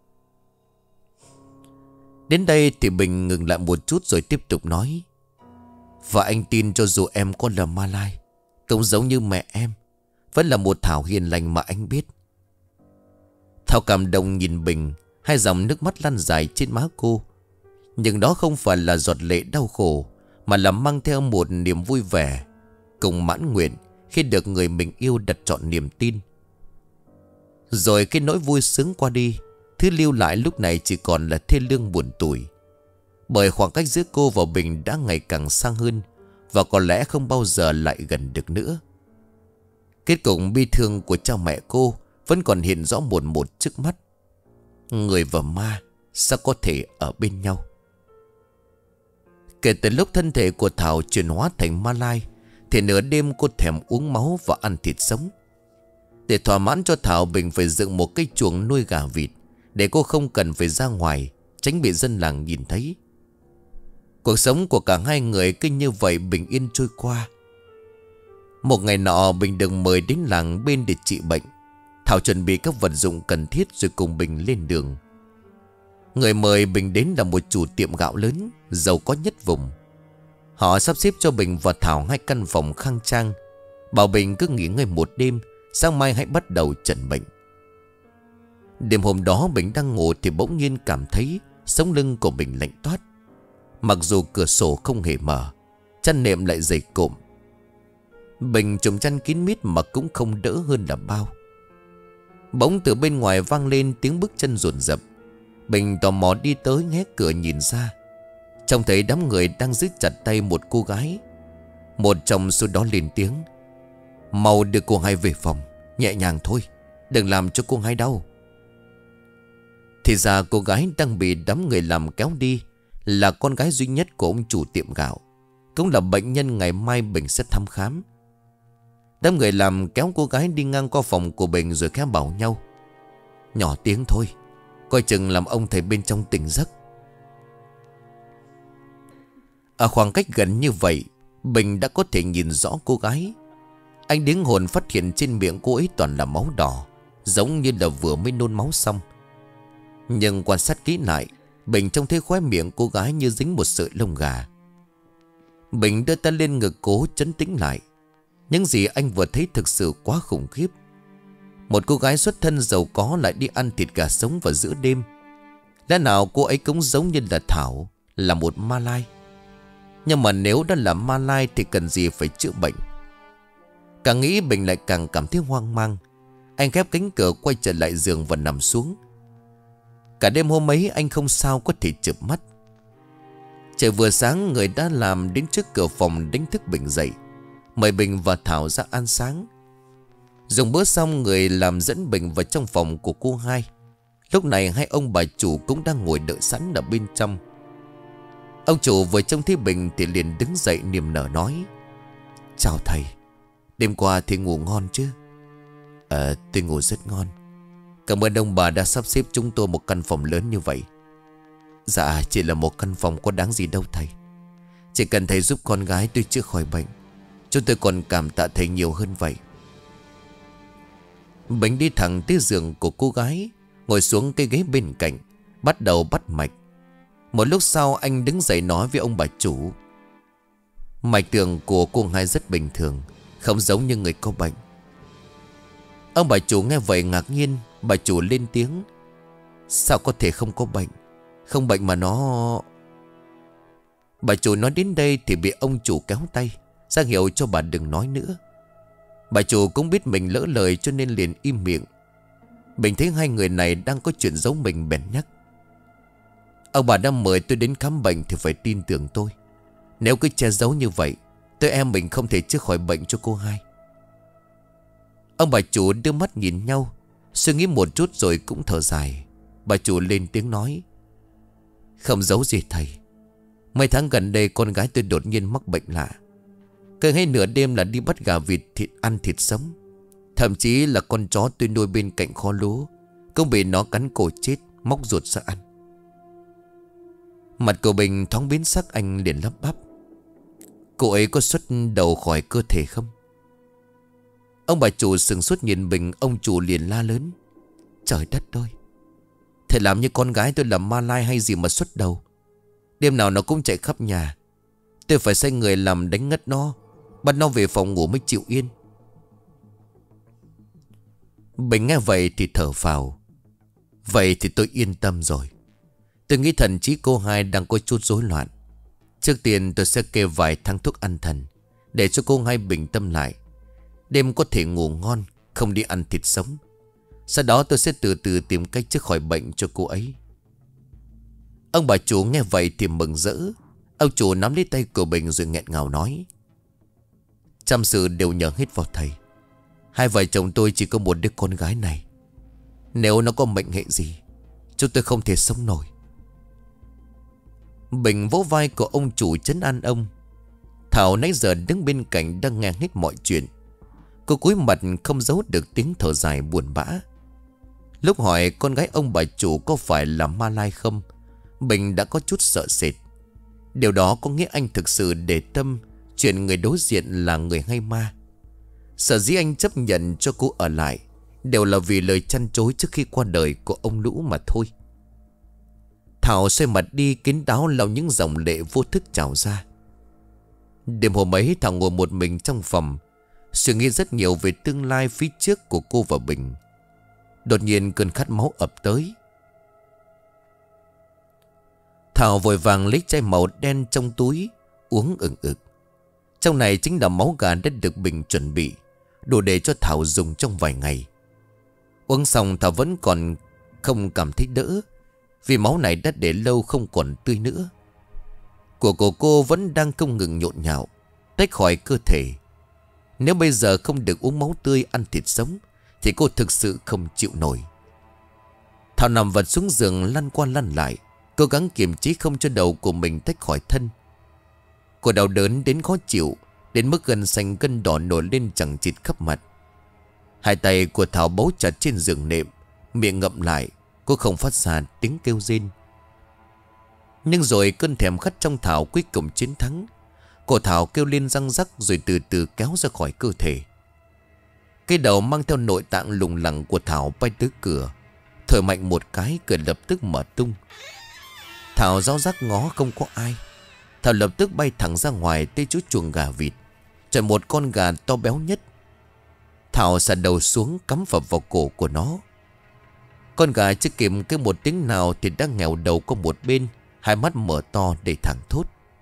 Đến đây thì Bình ngừng lại một chút rồi tiếp tục nói. Và anh tin cho dù em có là Ma Lai, cũng giống như mẹ em, vẫn là một Thảo hiền lành mà anh biết. Thảo cảm động nhìn Bình, hai dòng nước mắt lăn dài trên má cô. Nhưng đó không phải là giọt lệ đau khổ, mà là mang theo một niềm vui vẻ cùng mãn nguyện khi được người mình yêu đặt trọn niềm tin. Rồi cái nỗi vui sướng qua đi, thứ lưu lại lúc này chỉ còn là thê lương buồn tủi. Bởi khoảng cách giữa cô và Bình đã ngày càng xa hơn, và có lẽ không bao giờ lại gần được nữa. Kết cục bi thương của cha mẹ cô vẫn còn hiện rõ một một trước mắt. Người và ma sao có thể ở bên nhau? Kể từ lúc thân thể của Thảo chuyển hóa thành Ma Lai, thì nửa đêm cô thèm uống máu và ăn thịt sống. Để thỏa mãn cho Thảo, Bình phải dựng một cái chuồng nuôi gà vịt, để cô không cần phải ra ngoài, tránh bị dân làng nhìn thấy. Cuộc sống của cả hai người cứ như vậy bình yên trôi qua. Một ngày nọ Bình được mời đến làng bên để trị bệnh. Thảo chuẩn bị các vật dụng cần thiết rồi cùng Bình lên đường. Người mời Bình đến là một chủ tiệm gạo lớn, giàu có nhất vùng. Họ sắp xếp cho Bình và Thảo hai căn phòng khang trang, bảo Bình cứ nghỉ ngơi một đêm, sáng mai hãy bắt đầu chẩn bệnh. Đêm hôm đó Bình đang ngủ thì bỗng nhiên cảm thấy sống lưng của mình lạnh toát. Mặc dù cửa sổ không hề mở, chăn nệm lại dày cộm. Bình trùm chăn kín mít mà cũng không đỡ hơn là bao. Bỗng từ bên ngoài vang lên tiếng bước chân dồn dập. Bình tò mò đi tới hé cửa nhìn ra. Trông thấy đám người đang giữ chặt tay một cô gái. Một trong số đó lên tiếng: "Mau đưa cô hai về phòng, nhẹ nhàng thôi, đừng làm cho cô hai đau." Thì ra cô gái đang bị đám người làm kéo đi là con gái duy nhất của ông chủ tiệm gạo, cũng là bệnh nhân ngày mai Bình sẽ thăm khám. Đám người làm kéo cô gái đi ngang qua phòng của Bình rồi khẽ bảo nhau: "Nhỏ tiếng thôi, coi chừng làm ông thầy bên trong tỉnh giấc." Ở khoảng cách gần như vậy, Bình đã có thể nhìn rõ cô gái. Anh điếng hồn phát hiện trên miệng cô ấy toàn là máu đỏ, giống như là vừa mới nôn máu xong. Nhưng quan sát kỹ lại, Bình trông thấy khóe miệng cô gái như dính một sợi lông gà. Bình đưa tay lên ngực cố trấn tĩnh lại. Những gì anh vừa thấy thực sự quá khủng khiếp. Một cô gái xuất thân giàu có lại đi ăn thịt gà sống vào giữa đêm. Lẽ nào cô ấy cũng giống như là Thảo, là một ma lai? Nhưng mà nếu đã là ma lai thì cần gì phải chữa bệnh? Càng nghĩ Bình lại càng cảm thấy hoang mang. Anh khép cánh cửa quay trở lại giường và nằm xuống. Cả đêm hôm ấy anh không sao có thể chợp mắt. Trời vừa sáng, người đã làm đến trước cửa phòng đánh thức Bình dậy, mời Bình và Thảo ra ăn sáng. Dùng bữa xong, người làm dẫn Bình vào trong phòng của cô hai. Lúc này hai ông bà chủ cũng đang ngồi đợi sẵn ở bên trong. Ông chủ vừa trông thấy Bình thì liền đứng dậy niềm nở nói: "Chào thầy, đêm qua thì ngủ ngon chứ?" "Ờ, tôi ngủ rất ngon. Cảm ơn ông bà đã sắp xếp chúng tôi một căn phòng lớn như vậy." "Dạ, chỉ là một căn phòng có đáng gì đâu thầy. Chỉ cần thầy giúp con gái tôi chữa khỏi bệnh, chúng tôi còn cảm tạ thầy nhiều hơn vậy." Bình đi thẳng tới giường của cô gái, ngồi xuống cái ghế bên cạnh, bắt đầu bắt mạch. Một lúc sau anh đứng dậy nói với ông bà chủ: "Mạch tượng của cô hai rất bình thường, không giống như người có bệnh." Ông bà chủ nghe vậy ngạc nhiên. Bà chủ lên tiếng: "Sao có thể không có bệnh? Không bệnh mà nó..." Bà chủ nói đến đây thì bị ông chủ kéo tay ra hiệu cho bà đừng nói nữa. Bà chủ cũng biết mình lỡ lời cho nên liền im miệng. Mình thấy hai người này đang có chuyện giấu mình bèn nhắc: "Ông bà đã mời tôi đến khám bệnh thì phải tin tưởng tôi. Nếu cứ che giấu như vậy, tôi em mình không thể chữa khỏi bệnh cho cô hai." Ông bà chủ đưa mắt nhìn nhau, suy nghĩ một chút rồi cũng thở dài. Bà chủ lên tiếng nói: "Không giấu gì thầy. Mấy tháng gần đây con gái tôi đột nhiên mắc bệnh lạ. Cứ hay nửa đêm là đi bắt gà vịt thịt ăn thịt sống. Thậm chí là con chó tôi nuôi bên cạnh kho lúa cũng bị nó cắn cổ chết, móc ruột ra ăn." Mặt của Bình thoáng biến sắc, anh liền lắp bắp: "Cô ấy có xuất đầu khỏi cơ thể không?" Ông bà chủ sừng sốt nhìn Bình. Ông chủ liền la lớn: "Trời đất ơi! Thầy làm như con gái tôi là ma lai hay gì mà xuất đầu. Đêm nào nó cũng chạy khắp nhà. Tôi phải sai người làm đánh ngất nó, bắt nó về phòng ngủ mới chịu yên." Bình nghe vậy thì thở phào. Vậy thì tôi yên tâm rồi. Tôi nghĩ thần trí cô hai đang có chút rối loạn. Trước tiên tôi sẽ kê vài thang thuốc an thần để cho cô hai bình tâm lại. Đêm có thể ngủ ngon, không đi ăn thịt sống. Sau đó tôi sẽ từ từ tìm cách chữa khỏi bệnh cho cô ấy. Ông bà chủ nghe vậy thì mừng rỡ. Ông chủ nắm lấy tay của Bình rồi nghẹn ngào nói: "Trăm sự đều nhờ hết vào thầy. Hai vợ chồng tôi chỉ có một đứa con gái này. Nếu nó có mệnh hệ gì, chúng tôi không thể sống nổi." Bình vỗ vai của ông chủ trấn an ông. Thảo nãy giờ đứng bên cạnh đang nghe hết mọi chuyện. Cô cúi mặt không giấu được tiếng thở dài buồn bã. Lúc hỏi con gái ông bà chủ có phải là ma lai không, Bình đã có chút sợ sệt. Điều đó có nghĩa anh thực sự để tâm chuyện người đối diện là người hay ma. Sở dĩ anh chấp nhận cho cô ở lại đều là vì lời chăn chối trước khi qua đời của ông Lũ mà thôi. Thảo xoay mặt đi, kín đáo lau những dòng lệ vô thức trào ra. Đêm hôm ấy Thảo ngồi một mình trong phòng, suy nghĩ rất nhiều về tương lai phía trước của cô và Bình. Đột nhiên cơn khát máu ập tới. Thảo vội vàng lấy chai màu đen trong túi uống ừng ực. Trong này chính là máu gà đã được Bình chuẩn bị, đủ để cho Thảo dùng trong vài ngày. Uống xong Thảo vẫn còn không cảm thấy đỡ, vì máu này đã để lâu không còn tươi nữa. Của cô cô vẫn đang không ngừng nhộn nhạo, tách khỏi cơ thể. Nếu bây giờ không được uống máu tươi, ăn thịt sống, thì cô thực sự không chịu nổi. Thảo nằm vật xuống giường lăn qua lăn lại, cố gắng kiềm chế không cho đầu của mình tách khỏi thân. Cô đau đớn đến khó chịu, đến mức gân xanh gân đỏ nổi lên chẳng chịt khắp mặt. Hai tay của Thảo bấu chặt trên giường nệm, miệng ngậm lại, cô không phát ra tiếng kêu rên. Nhưng rồi cơn thèm khát trong Thảo cuối cùng chiến thắng. Cô Thảo kêu lên răng rắc rồi từ từ kéo ra khỏi cơ thể. Cái đầu mang theo nội tạng lủng lẳng của Thảo bay tới cửa, thổi mạnh một cái, cửa lập tức mở tung. Thảo ráo rác ngó không có ai. Thảo lập tức bay thẳng ra ngoài tới chỗ chuồng gà vịt, chọn một con gà to béo nhất. Thảo xả đầu xuống cắm phập vào cổ của nó. Con gà chưa kịp kêu một tiếng nào thì đã nghèo đầu qua một bên, hai mắt mở to để thẳng thốt.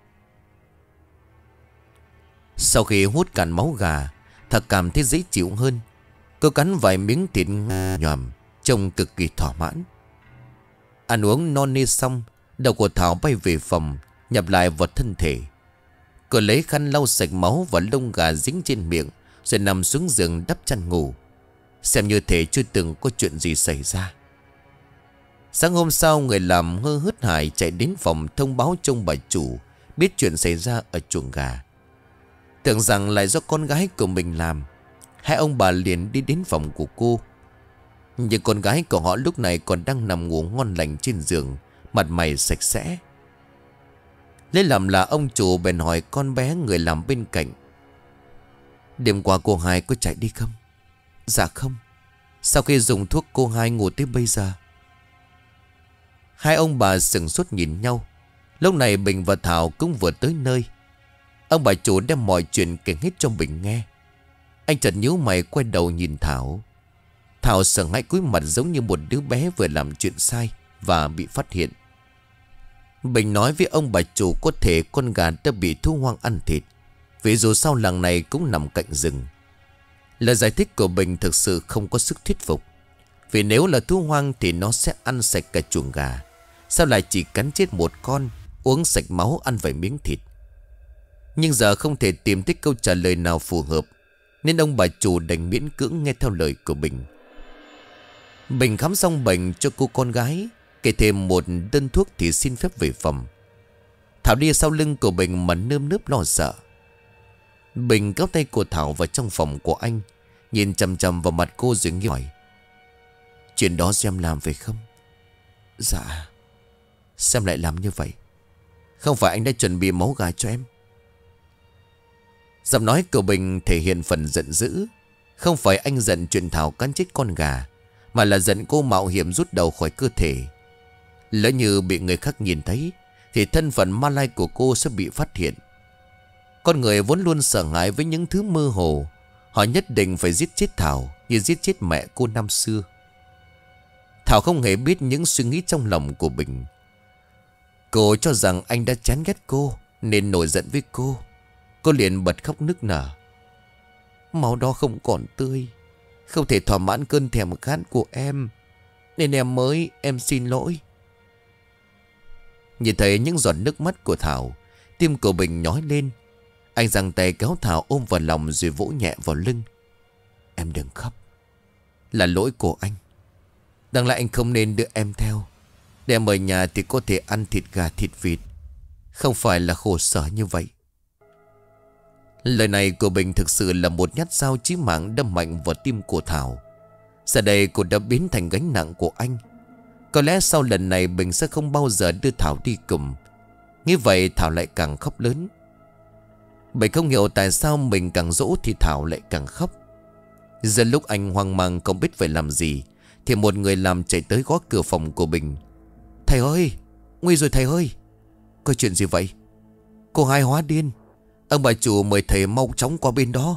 Sau khi hút cạn máu gà, Thảo cảm thấy dễ chịu hơn. Cô cắn vài miếng thịt nhòm, trông cực kỳ thỏa mãn. Ăn uống no nê xong, đầu của Thảo bay về phòng, nhập lại vào thân thể. Cô lấy khăn lau sạch máu và lông gà dính trên miệng, rồi nằm xuống giường đắp chăn ngủ, xem như thể chưa từng có chuyện gì xảy ra. Sáng hôm sau, người làm hơ hớt hải chạy đến phòng thông báo cho ông bà chủ biết chuyện xảy ra ở chuồng gà. Tưởng rằng lại do con gái của mình làm, hai ông bà liền đi đến phòng của cô. Nhưng con gái của họ lúc này còn đang nằm ngủ ngon lành trên giường, mặt mày sạch sẽ. Lấy làm là ông chủ bèn hỏi con bé người làm bên cạnh: "Đêm qua cô hai có chạy đi không?" "Dạ không." "Sau khi dùng thuốc cô hai ngủ tới bây giờ?" Hai ông bà sững sốt nhìn nhau. Lúc này Bình và Thảo cũng vừa tới nơi. Ông bà chủ đem mọi chuyện kể hết cho Bình nghe. Anh chợt nhíu mày quay đầu nhìn Thảo. Thảo sợ hãi cúi mặt giống như một đứa bé vừa làm chuyện sai và bị phát hiện. Bình nói với ông bà chủ có thể con gà đã bị thú hoang ăn thịt, vì dù sao làng này cũng nằm cạnh rừng. Lời giải thích của Bình thực sự không có sức thuyết phục. Vì nếu là thú hoang thì nó sẽ ăn sạch cả chuồng gà, sao lại chỉ cắn chết một con, uống sạch máu, ăn vài miếng thịt? Nhưng giờ không thể tìm thấy câu trả lời nào phù hợp, nên ông bà chủ đành miễn cưỡng nghe theo lời của Bình. Bình khám xong bệnh cho cô con gái, kể thêm một đơn thuốc thì xin phép về phòng. Thảo đi sau lưng của Bình mà nơm nớp lo sợ. Bình kéo tay của Thảo vào trong phòng của anh, nhìn chằm chằm vào mặt cô rồi nghĩ hỏi: "Chuyện đó Xem làm phải không?" "Dạ." "Xem lại làm như vậy? Không phải anh đã chuẩn bị máu gà cho em?" Giọng nói của Bình thể hiện phần giận dữ. Không phải anh giận chuyện Thảo cắn chết con gà, mà là giận cô mạo hiểm rút đầu khỏi cơ thể. Lỡ như bị người khác nhìn thấy thì thân phận ma lai của cô sẽ bị phát hiện. Con người vốn luôn sợ hãi với những thứ mơ hồ. Họ nhất định phải giết chết Thảo như giết chết mẹ cô năm xưa. Thảo không hề biết những suy nghĩ trong lòng của Bình. Cô cho rằng anh đã chán ghét cô nên nổi giận với cô. Cô liền bật khóc nức nở. "Máu đó không còn tươi, không thể thỏa mãn cơn thèm khát của em, nên em mới em xin lỗi." Nhìn thấy những giọt nước mắt của Thảo, tim của Bình nhói lên. Anh giằng tay kéo Thảo ôm vào lòng rồi vỗ nhẹ vào lưng. "Em đừng khóc. Là lỗi của anh. Đáng lẽ anh không nên đưa em theo. Để em ở nhà thì có thể ăn thịt gà thịt vịt, không phải là khổ sở như vậy." Lời này của Bình thực sự là một nhát dao chí mạng đâm mạnh vào tim của Thảo. Giờ đây cô đã biến thành gánh nặng của anh. Có lẽ sau lần này Bình sẽ không bao giờ đưa Thảo đi cùng. Như vậy Thảo lại càng khóc lớn. Bình không hiểu tại sao mình càng dỗ thì Thảo lại càng khóc. Giờ lúc anh hoang mang không biết phải làm gì, thì một người làm chạy tới gõ cửa phòng của Bình. "Thầy ơi, nguy rồi thầy ơi." "Có chuyện gì vậy?" "Cô hai hóa điên. Ông bà chủ mời thầy mau chóng qua bên đó."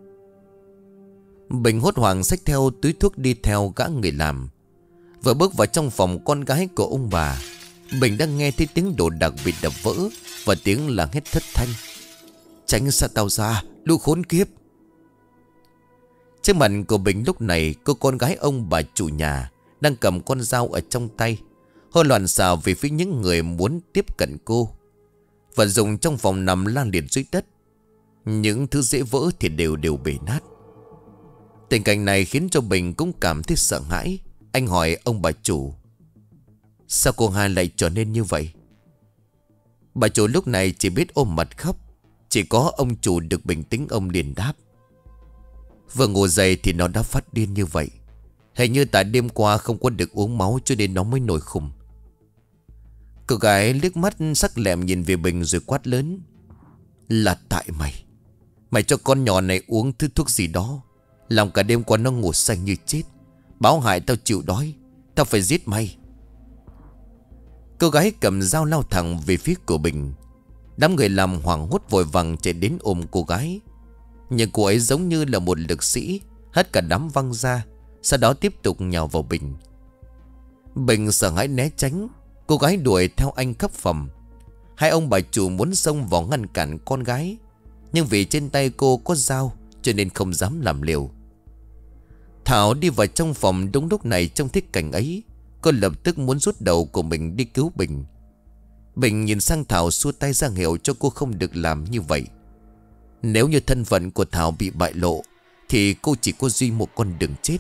Bình hốt hoảng xách theo túi thuốc đi theo gã người làm. Vừa bước vào trong phòng con gái của ông bà, Bình đang nghe thấy tiếng đồ đạc bị đập vỡ và tiếng là hét thất thanh. Tránh xa tao ra, lũ khốn kiếp. Trước mặt của Bình lúc này, cô con gái ông bà chủ nhà đang cầm con dao ở trong tay, hô loạn xào về phía những người muốn tiếp cận cô, và dùng trong phòng nằm la liệt dưới đất. Những thứ dễ vỡ thì đều đều bể nát. Tình cảnh này khiến cho Bình cũng cảm thấy sợ hãi. Anh hỏi ông bà chủ: sao cô hai lại trở nên như vậy? Bà chủ lúc này chỉ biết ôm mặt khóc. Chỉ có ông chủ được bình tĩnh. Ông liền đáp: vừa ngủ dậy thì nó đã phát điên như vậy. Hình như tại đêm qua không có được uống máu cho nên nó mới nổi khùng. Cô gái liếc mắt sắc lẹm nhìn về Bình rồi quát lớn: là tại mày. Mày cho con nhỏ này uống thứ thuốc gì đó, làm cả đêm qua nó ngủ say như chết. Báo hại tao chịu đói, tao phải giết mày. Cô gái cầm dao lao thẳng về phía của Bình. Đám người làm hoảng hốt vội vàng chạy đến ôm cô gái. Nhưng cô ấy giống như là một lực sĩ, hất cả đám văng ra, sau đó tiếp tục nhào vào Bình. Bình sợ hãi né tránh. Cô gái đuổi theo anh khắp phòng. Hai ông bà chủ muốn xông vào ngăn cản con gái, nhưng vì trên tay cô có dao cho nên không dám làm liều. Thảo đi vào trong phòng đúng lúc này. Trong thích cảnh ấy, cô lập tức muốn rút đầu của mình đi cứu Bình. Bình nhìn sang Thảo xua tay ra hiệu cho cô không được làm như vậy. Nếu như thân phận của Thảo bị bại lộ thì cô chỉ có duy một con đường chết.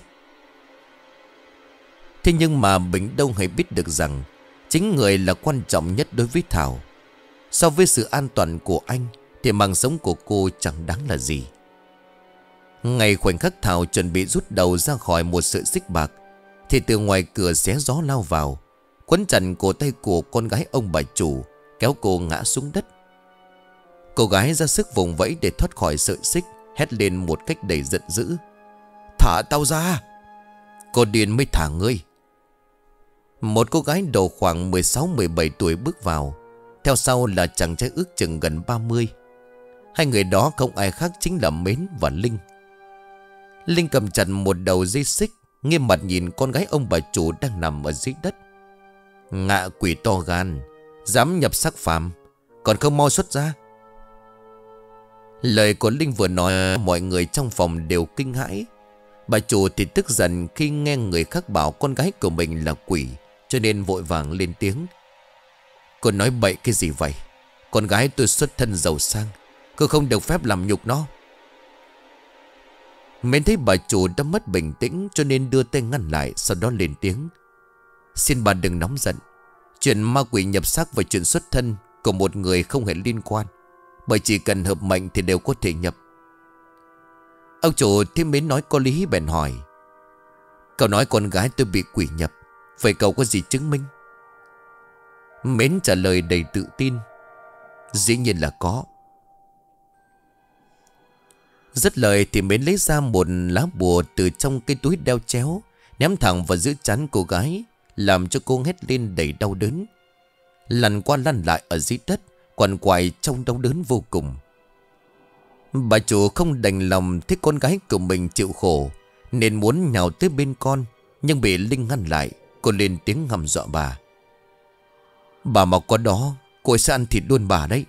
Thế nhưng mà Bình đâu hề biết được rằng chính người là quan trọng nhất đối với Thảo. So với sự an toàn của anh thì mạng sống của cô chẳng đáng là gì. Ngay khoảnh khắc Thảo chuẩn bị rút đầu ra khỏi một sợi xích bạc thì từ ngoài cửa xé gió lao vào, quấn chặt cổ tay của con gái ông bà chủ, kéo cô ngã xuống đất. Cô gái ra sức vùng vẫy để thoát khỏi sợi xích, hét lên một cách đầy giận dữ: thả tao ra! Cô điên mới thả ngươi. Một cô gái đầu khoảng mười sáu mười bảy tuổi bước vào. Theo sau là chàng trai ước chừng gần ba mươi. Hai người đó không ai khác chính là Mến và Linh. Linh cầm chặt một đầu dây xích, nghiêm mặt nhìn con gái ông bà chủ đang nằm ở dưới đất. Ngạ quỷ to gan, dám nhập xác phàm, còn không mau xuất ra! Lời của Linh vừa nói, mọi người trong phòng đều kinh hãi. Bà chủ thì tức giận khi nghe người khác bảo con gái của mình là quỷ, cho nên vội vàng lên tiếng: cô nói bậy cái gì vậy? Con gái tôi xuất thân giàu sang, cô không được phép làm nhục nó. Mến thấy bà chủ đã mất bình tĩnh cho nên đưa tay ngăn lại, sau đó lên tiếng: xin bà đừng nóng giận. Chuyện ma quỷ nhập xác và chuyện xuất thân của một người không hề liên quan, bởi chỉ cần hợp mệnh thì đều có thể nhập. Ông chủ thêm Mến nói có lý bèn hỏi: cậu nói con gái tôi bị quỷ nhập, vậy cậu có gì chứng minh? Mến trả lời đầy tự tin: dĩ nhiên là có. Dứt lời thì Mến lấy ra một lá bùa từ trong cái túi đeo chéo, ném thẳng vào giữa trán cô gái, làm cho cô hét lên đầy đau đớn, lăn qua lăn lại ở dưới đất, quằn quại trong đau đớn vô cùng. Bà chủ không đành lòng thấy con gái của mình chịu khổ, nên muốn nhào tới bên con, nhưng bị Linh ngăn lại. Cô lên tiếng hăm dọa bà: bà mà có đó, cô sẽ ăn thịt luôn bà đấy.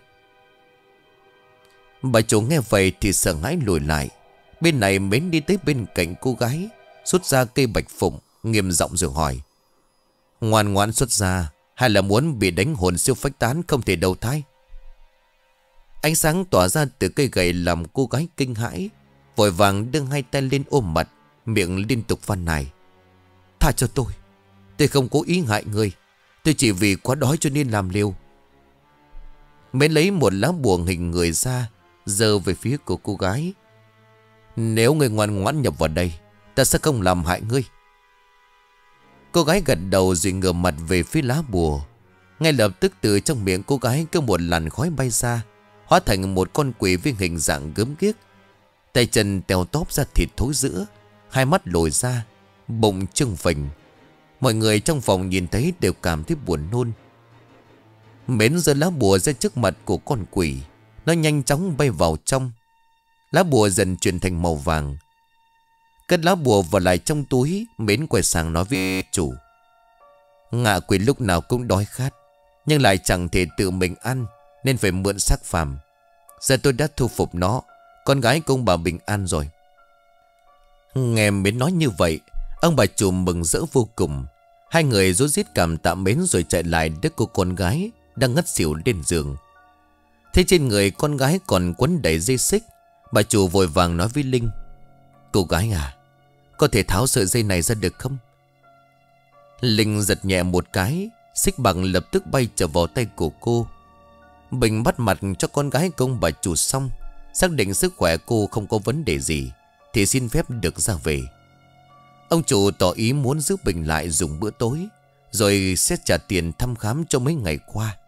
Bà chủ nghe vậy thì sợ hãi lùi lại. Bên này Mến đi tới bên cạnh cô gái, rút ra cây bạch phụng, nghiêm giọng rồi hỏi: ngoan ngoãn xuất ra, hay là muốn bị đánh hồn siêu phách tán không thể đầu thai? Ánh sáng tỏa ra từ cây gậy làm cô gái kinh hãi, vội vàng đưa hai tay lên ôm mặt, miệng liên tục van nài: tha cho tôi, tôi không cố ý hại người, tôi chỉ vì quá đói cho nên làm liều. Mến lấy một lá bùa hình người ra, giơ về phía của cô gái: nếu người ngoan ngoãn nhập vào đây, ta sẽ không làm hại ngươi. Cô gái gật đầu rồi ngửa mặt về phía lá bùa. Ngay lập tức từ trong miệng cô gái có một làn khói bay ra, hóa thành một con quỷ với hình dạng gớm ghiếc, tay chân teo tóp ra thịt thối rữa, hai mắt lồi ra, bụng trương phình. Mọi người trong phòng nhìn thấy đều cảm thấy buồn nôn. Mến giơ lá bùa ra trước mặt của con quỷ, nó nhanh chóng bay vào trong. Lá bùa dần chuyển thành màu vàng. Cất lá bùa vào lại trong túi, Mến quay sang nói với chủ: ngạ quỷ lúc nào cũng đói khát, nhưng lại chẳng thể tự mình ăn, nên phải mượn xác phàm. Giờ tôi đã thu phục nó. Con gái của ông bà bình an rồi. Nghe Mến nói như vậy, ông bà chủ mừng rỡ vô cùng. Hai người rối rít cảm tạ Mến rồi chạy lại đứa cô con gái đang ngất xỉu lên giường. Thế trên người con gái còn quấn đầy dây xích, bà chủ vội vàng nói với Linh: cô gái à, có thể tháo sợi dây này ra được không? Linh giật nhẹ một cái, xích bằng lập tức bay trở vào tay của cô. Bình bắt mặt cho con gái công bà chủ xong, xác định sức khỏe cô không có vấn đề gì, thì xin phép được ra về. Ông chủ tỏ ý muốn giữ Bình lại dùng bữa tối, rồi sẽ trả tiền thăm khám cho mấy ngày qua.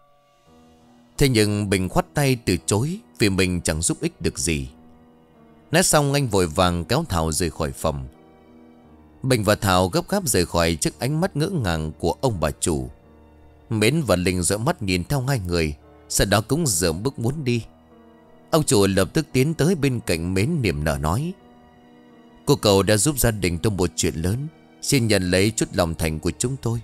Thế nhưng Bình khoát tay từ chối, vì mình chẳng giúp ích được gì. Nói xong anh vội vàng kéo Thảo rời khỏi phòng. Bình và Thảo gấp gáp rời khỏi trước ánh mắt ngỡ ngàng của ông bà chủ. Mến và Linh dõi mắt nhìn theo hai người, sau đó cũng dợm bước muốn đi. Ông chủ lập tức tiến tới bên cạnh Mến niềm nở nói: cô cậu đã giúp gia đình tôi một chuyện lớn, xin nhận lấy chút lòng thành của chúng tôi.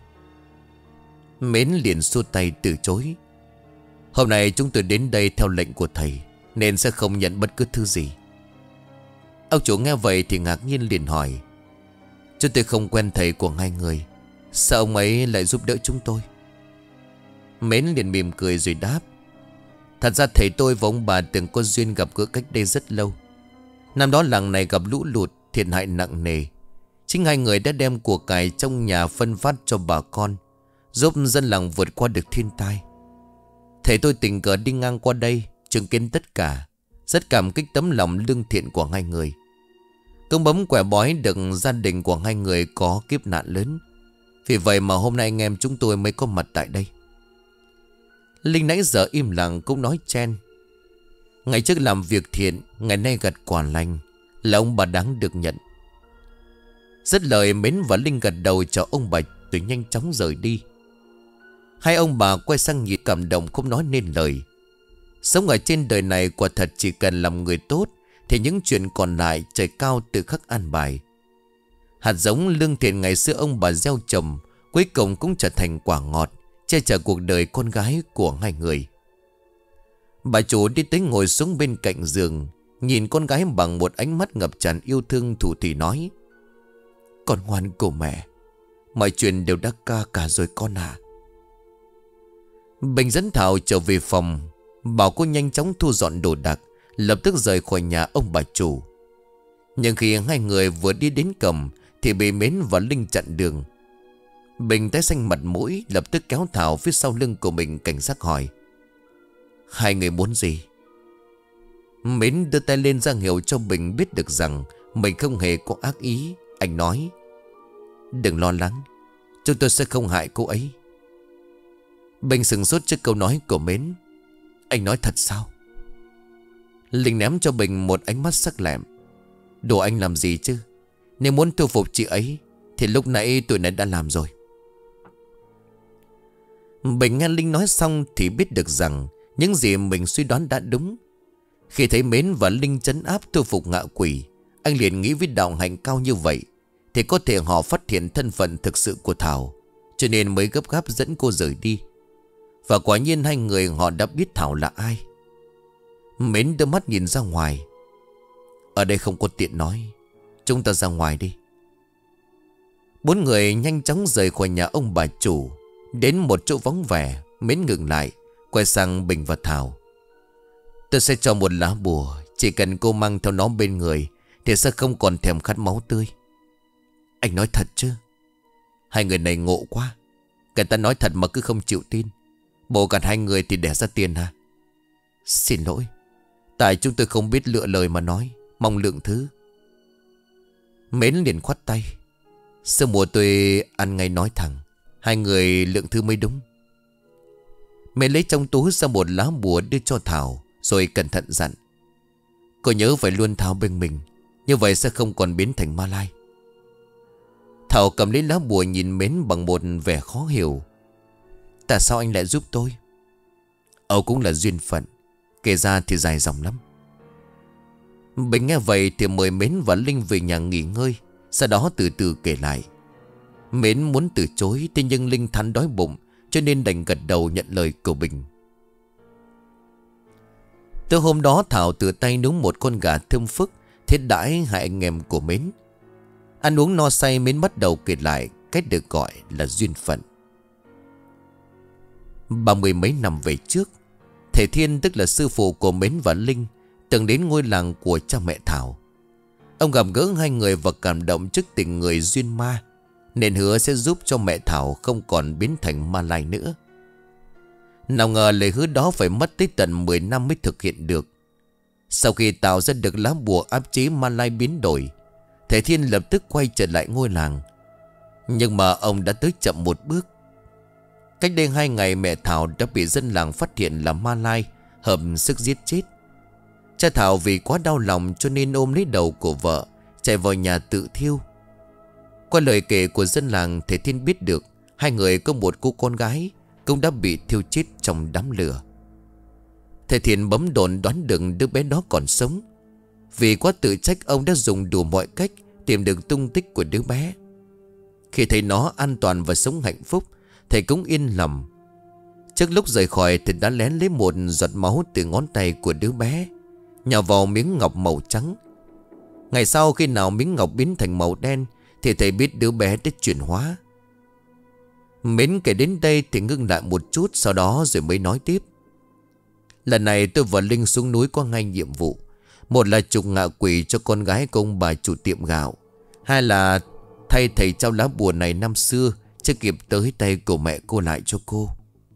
Mến liền xua tay từ chối: hôm nay chúng tôi đến đây theo lệnh của thầy, nên sẽ không nhận bất cứ thứ gì. Ông chủ nghe vậy thì ngạc nhiên liền hỏi: chúng tôi không quen thầy của hai người, sao ông ấy lại giúp đỡ chúng tôi? Mến liền mỉm cười rồi đáp: thật ra thầy tôi và ông bà từng có duyên gặp gỡ cách đây rất lâu. Năm đó làng này gặp lũ lụt, thiệt hại nặng nề. Chính hai người đã đem của cải trong nhà phân phát cho bà con, giúp dân làng vượt qua được thiên tai. Thầy tôi tình cờ đi ngang qua đây, chứng kiến tất cả, rất cảm kích tấm lòng lương thiện của hai người. Công bấm quẻ bói được gia đình của hai người có kiếp nạn lớn. Vì vậy mà hôm nay anh em chúng tôi mới có mặt tại đây. Linh nãy giờ im lặng cũng nói chen: ngày trước làm việc thiện, ngày nay gặt quả lành, là ông bà đáng được nhận. Dứt lời, Mến và Linh gật đầu cho ông bà rồi nhanh chóng rời đi. Hai ông bà quay sang nhìn cảm động không nói nên lời. Sống ở trên đời này quả thật chỉ cần làm người tốt, thì những chuyện còn lại trời cao tự khắc an bài. Hạt giống lương thiện ngày xưa ông bà gieo trồng, cuối cùng cũng trở thành quả ngọt, che chở cuộc đời con gái của hai người. Bà chủ đi tới ngồi xuống bên cạnh giường, nhìn con gái bằng một ánh mắt ngập tràn yêu thương, thủ thỉ nói: con ngoan của mẹ, mọi chuyện đều đã ca cả rồi con à. Bình dẫn Thảo trở về phòng, bảo cô nhanh chóng thu dọn đồ đạc, lập tức rời khỏi nhà ông bà chủ. Nhưng khi hai người vừa đi đến cổng thì bị Mến và Linh chặn đường. Bình tái xanh mặt mũi, lập tức kéo Thảo phía sau lưng của mình, cảnh giác hỏi: hai người muốn gì? Mến đưa tay lên ra hiệu cho Bình biết được rằng mình không hề có ác ý. Anh nói: đừng lo lắng, chúng tôi sẽ không hại cô ấy. Bình sừng sốt trước câu nói của Mến. Anh nói thật sao? Linh ném cho Bình một ánh mắt sắc lẹm: đồ anh làm gì chứ? Nếu muốn thu phục chị ấy thì lúc nãy tụi này đã làm rồi. Bình nghe Linh nói xong thì biết được rằng những gì mình suy đoán đã đúng. Khi thấy Mến và Linh trấn áp thu phục ngạ quỷ, anh liền nghĩ với đạo hạnh cao như vậy thì có thể họ phát hiện thân phận thực sự của Thảo, cho nên mới gấp gáp dẫn cô rời đi. Và quả nhiên hai người họ đã biết Thảo là ai. Mến đưa mắt nhìn ra ngoài: ở đây không có tiện nói, chúng ta ra ngoài đi. Bốn người nhanh chóng rời khỏi nhà ông bà chủ. Đến một chỗ vắng vẻ, Mến ngừng lại, quay sang Bình và Thảo: tôi sẽ cho một lá bùa, chỉ cần cô mang theo nó bên người thì sẽ không còn thèm khát máu tươi. Anh nói thật chứ? Hai người này ngộ quá. Người ta nói thật mà cứ không chịu tin. Bộ gạt hai người thì đẻ ra tiền hả? Xin lỗi, tại chúng tôi không biết lựa lời mà nói, mong lượng thứ. Mến liền khoát tay: sơ mùa tôi ăn ngay nói thẳng, hai người lượng thứ mới đúng. Mến lấy trong túi ra một lá bùa đưa cho Thảo, rồi cẩn thận dặn: cô nhớ phải luôn thao bên mình, như vậy sẽ không còn biến thành ma lai. Thảo cầm lấy lá bùa nhìn Mến bằng một vẻ khó hiểu: tại sao anh lại giúp tôi? Âu cũng là duyên phận, kể ra thì dài dòng lắm. Bình nghe vậy thì mời Mến và Linh về nhà nghỉ ngơi, sau đó từ từ kể lại. Mến muốn từ chối, thế nhưng Linh than đói bụng, cho nên đành gật đầu nhận lời của Bình. Từ hôm đó Thảo tự tay nấu một con gà thơm phức thiết đãi hai anh em của Mến. Ăn uống no say, Mến bắt đầu kể lại cách được gọi là duyên phận. Ba mươi mấy năm về trước, thầy Thiên tức là sư phụ của Mến và Linh từng đến ngôi làng của cha mẹ Thảo. Ông gặp gỡ hai người và cảm động trước tình người duyên ma, nên hứa sẽ giúp cho mẹ Thảo không còn biến thành ma lai nữa. Nào ngờ lời hứa đó phải mất tới tận mười năm mới thực hiện được. Sau khi tạo ra được lá bùa áp chế ma lai biến đổi, thầy Thiên lập tức quay trở lại ngôi làng. Nhưng mà ông đã tới chậm một bước. Cách đây hai ngày mẹ Thảo đã bị dân làng phát hiện là ma lai, hợp sức giết chết. Cha Thảo vì quá đau lòng cho nên ôm lấy đầu của vợ, chạy vào nhà tự thiêu. Qua lời kể của dân làng, thầy Thiên biết được hai người có một cô con gái cũng đã bị thiêu chết trong đám lửa. Thầy Thiên bấm đồn đoán được đứa bé đó còn sống. Vì quá tự trách, ông đã dùng đủ mọi cách tìm được tung tích của đứa bé. Khi thấy nó an toàn và sống hạnh phúc, thầy cũng yên lòng. Trước lúc rời khỏi, thầy đã lén lấy một giọt máu từ ngón tay của đứa bé, nhào vào miếng ngọc màu trắng. Ngày sau khi nào miếng ngọc biến thành màu đen thì thầy biết đứa bé đã chuyển hóa. Mến kể đến đây thì ngưng lại một chút, sau đó rồi mới nói tiếp. Lần này tôi và Linh xuống núi có ngay nhiệm vụ. Một là trục ngạ quỷ cho con gái của ông bà chủ tiệm gạo, hai là thay thầy trao lá bùa này năm xưa chưa kịp tới tay của mẹ cô lại cho cô.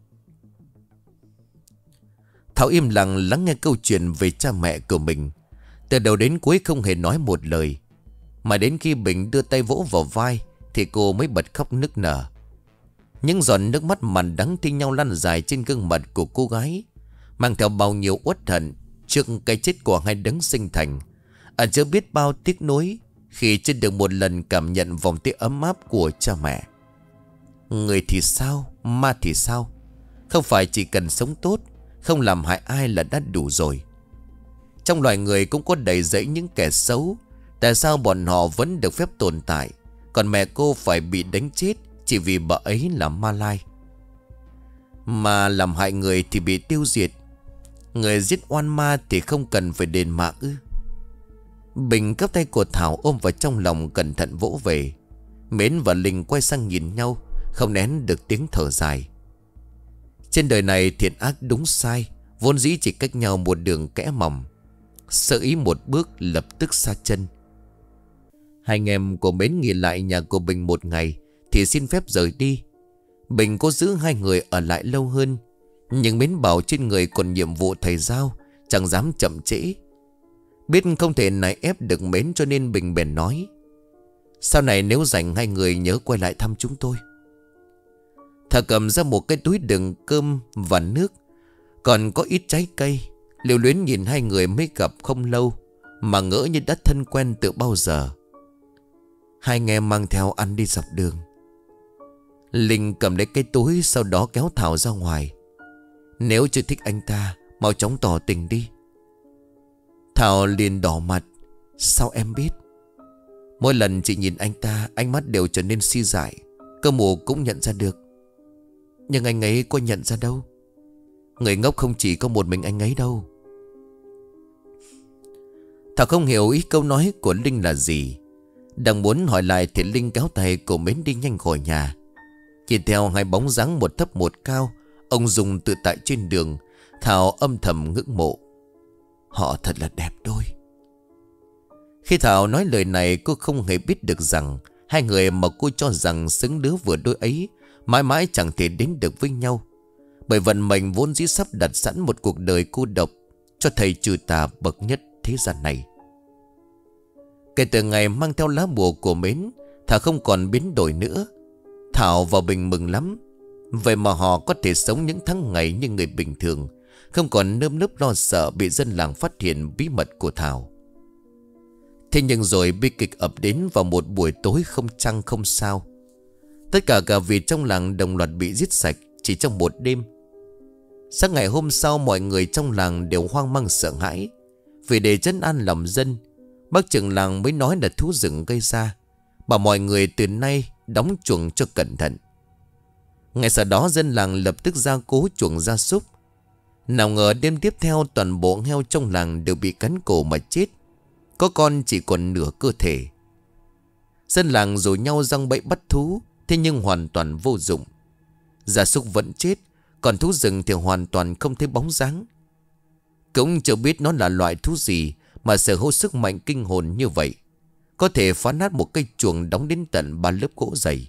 Thảo im lặng lắng nghe câu chuyện về cha mẹ của mình. Từ đầu đến cuối không hề nói một lời. Mà đến khi Bình đưa tay vỗ vào vai thì cô mới bật khóc nức nở. Những giọt nước mắt mặn đắng thi nhau lăn dài trên gương mặt của cô gái, mang theo bao nhiêu uất hận trước cái chết của hai đấng sinh thành, ẩn chứa biết bao tiếc nuối khi chưa được một lần cảm nhận vòng tay ấm áp của cha mẹ. Người thì sao, ma thì sao? Không phải chỉ cần sống tốt, không làm hại ai là đã đủ rồi. Trong loài người cũng có đầy dẫy những kẻ xấu. Tại sao bọn họ vẫn được phép tồn tại, còn mẹ cô phải bị đánh chết chỉ vì bà ấy là ma lai? Mà làm hại người thì bị tiêu diệt. Người giết oan ma thì không cần phải đền mạng ư? Bình cấp tay của Thảo ôm vào trong lòng, cẩn thận vỗ về. Mến và Linh quay sang nhìn nhau, không nén được tiếng thở dài. Trên đời này thiện ác đúng sai vốn dĩ chỉ cách nhau một đường kẽ mỏng. Sơ ý một bước lập tức xa chân. Hai anh em của Mến nghỉ lại nhà của Bình một ngày thì xin phép rời đi. Bình cố giữ hai người ở lại lâu hơn, nhưng Mến bảo trên người còn nhiệm vụ thầy giao, chẳng dám chậm trễ. Biết không thể nài ép được Mến cho nên Bình bèn nói: sau này nếu rảnh hai người nhớ quay lại thăm chúng tôi. Thà cầm ra một cái túi đựng cơm và nước, còn có ít trái cây. Lưu luyến nhìn hai người mới gặp không lâu mà ngỡ như đã thân quen từ bao giờ. Hai anh em mang theo ăn đi dọc đường. Linh cầm lấy cái túi, sau đó kéo Thảo ra ngoài. Nếu chưa thích anh ta, mau chóng tỏ tình đi. Thảo liền đỏ mặt. Sao em biết? Mỗi lần chị nhìn anh ta, ánh mắt đều trở nên si dại. Cơ mù cũng nhận ra được. Nhưng anh ấy có nhận ra đâu. Người ngốc không chỉ có một mình anh ấy đâu. Thảo không hiểu ý câu nói của Linh là gì. Đang muốn hỏi lại thì Linh kéo tay của Mến đi nhanh khỏi nhà. Chỉ theo hai bóng dáng một thấp một cao ông dùng tự tại trên đường, Thảo âm thầm ngưỡng mộ. Họ thật là đẹp đôi. Khi Thảo nói lời này, cô không hề biết được rằng hai người mà cô cho rằng xứng đứa vừa đôi ấy mãi mãi chẳng thể đến được với nhau. Bởi vận mệnh vốn dĩ sắp đặt sẵn một cuộc đời cô độc cho thầy trừ tà bậc nhất thế gian này. Kể từ ngày mang theo lá bùa của Mến, Thảo không còn biến đổi nữa. Thảo và Bình mừng lắm. Vậy mà họ có thể sống những tháng ngày như người bình thường, không còn nơm nớp lo sợ bị dân làng phát hiện bí mật của Thảo. Thế nhưng rồi bi kịch ập đến vào một buổi tối không trăng không sao. Tất cả cả vì trong làng đồng loạt bị giết sạch chỉ trong một đêm. Sáng ngày hôm sau, mọi người trong làng đều hoang mang sợ hãi. Vì để trấn an lòng dân, bác trưởng làng mới nói là thú rừng gây ra, bảo mọi người từ nay đóng chuồng cho cẩn thận. Ngay sau đó dân làng lập tức gia cố chuồng gia súc. Nào ngờ đêm tiếp theo toàn bộ heo trong làng đều bị cắn cổ mà chết. Có con chỉ còn nửa cơ thể. Dân làng rủ nhau giăng bẫy bắt thú, thế nhưng hoàn toàn vô dụng. Gia súc vẫn chết, còn thú rừng thì hoàn toàn không thấy bóng dáng. Cũng chưa biết nó là loại thú gì mà sở hữu sức mạnh kinh hồn như vậy, có thể phá nát một cây chuồng đóng đến tận ba lớp gỗ dày.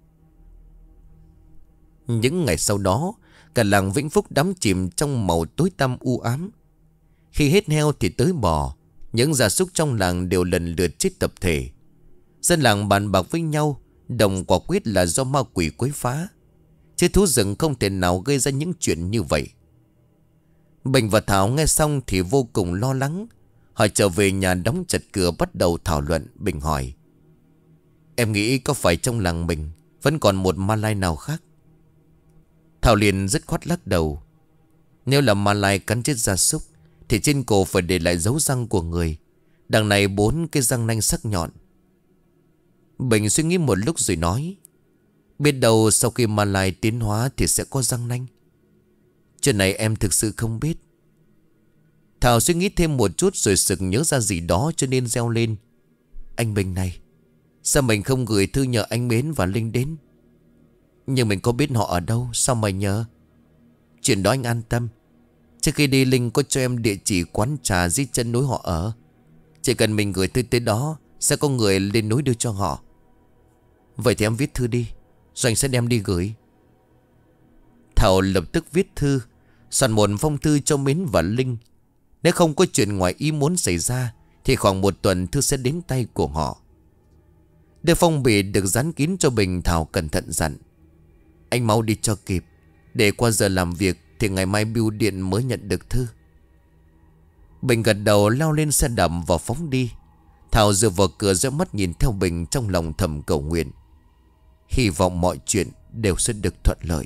Những ngày sau đó, cả làng Vĩnh Phúc đắm chìm trong màu tối tăm u ám. Khi hết heo thì tới bò, những gia súc trong làng đều lần lượt chết tập thể. Dân làng bàn bạc với nhau, đồng quả quyết là do ma quỷ quấy phá, chứ thú rừng không thể nào gây ra những chuyện như vậy. Bình và Thảo nghe xong thì vô cùng lo lắng. Họ trở về nhà đóng chặt cửa bắt đầu thảo luận. Bình hỏi: em nghĩ có phải trong làng mình vẫn còn một ma lai nào khác? Thảo liền dứt khoát lắc đầu. Nếu là ma lai cắn chết gia súc thì trên cổ phải để lại dấu răng của người. Đằng này bốn cái răng nanh sắc nhọn. Bình suy nghĩ một lúc rồi nói: biết đâu sau khi ma lai tiến hóa thì sẽ có răng nanh. Chuyện này em thực sự không biết. Thảo suy nghĩ thêm một chút rồi sực nhớ ra gì đó cho nên reo lên: anh Bình này, sao mình không gửi thư nhờ anh Mến và Linh đến? Nhưng mình có biết họ ở đâu, sao mày nhớ? Chuyện đó anh an tâm. Trước khi đi Linh có cho em địa chỉ quán trà dưới chân núi họ ở. Chỉ cần mình gửi thư tới đó, sẽ có người lên núi đưa cho họ. Vậy thì em viết thư đi, rồi anh sẽ đem đi gửi. Thảo lập tức viết thư, soạn một phong thư cho Mến và Linh. Nếu không có chuyện ngoài ý muốn xảy ra thì khoảng một tuần thư sẽ đến tay của họ. Đưa phong bì được dán kín cho Bình, Thảo cẩn thận dặn: anh mau đi cho kịp, để qua giờ làm việc thì ngày mai bưu điện mới nhận được thư. Bình gật đầu lao lên xe đạp và phóng đi. Thảo dựa vào cửa rẽ mắt nhìn theo Bình, trong lòng thầm cầu nguyện: hy vọng mọi chuyện đều sẽ được thuận lợi.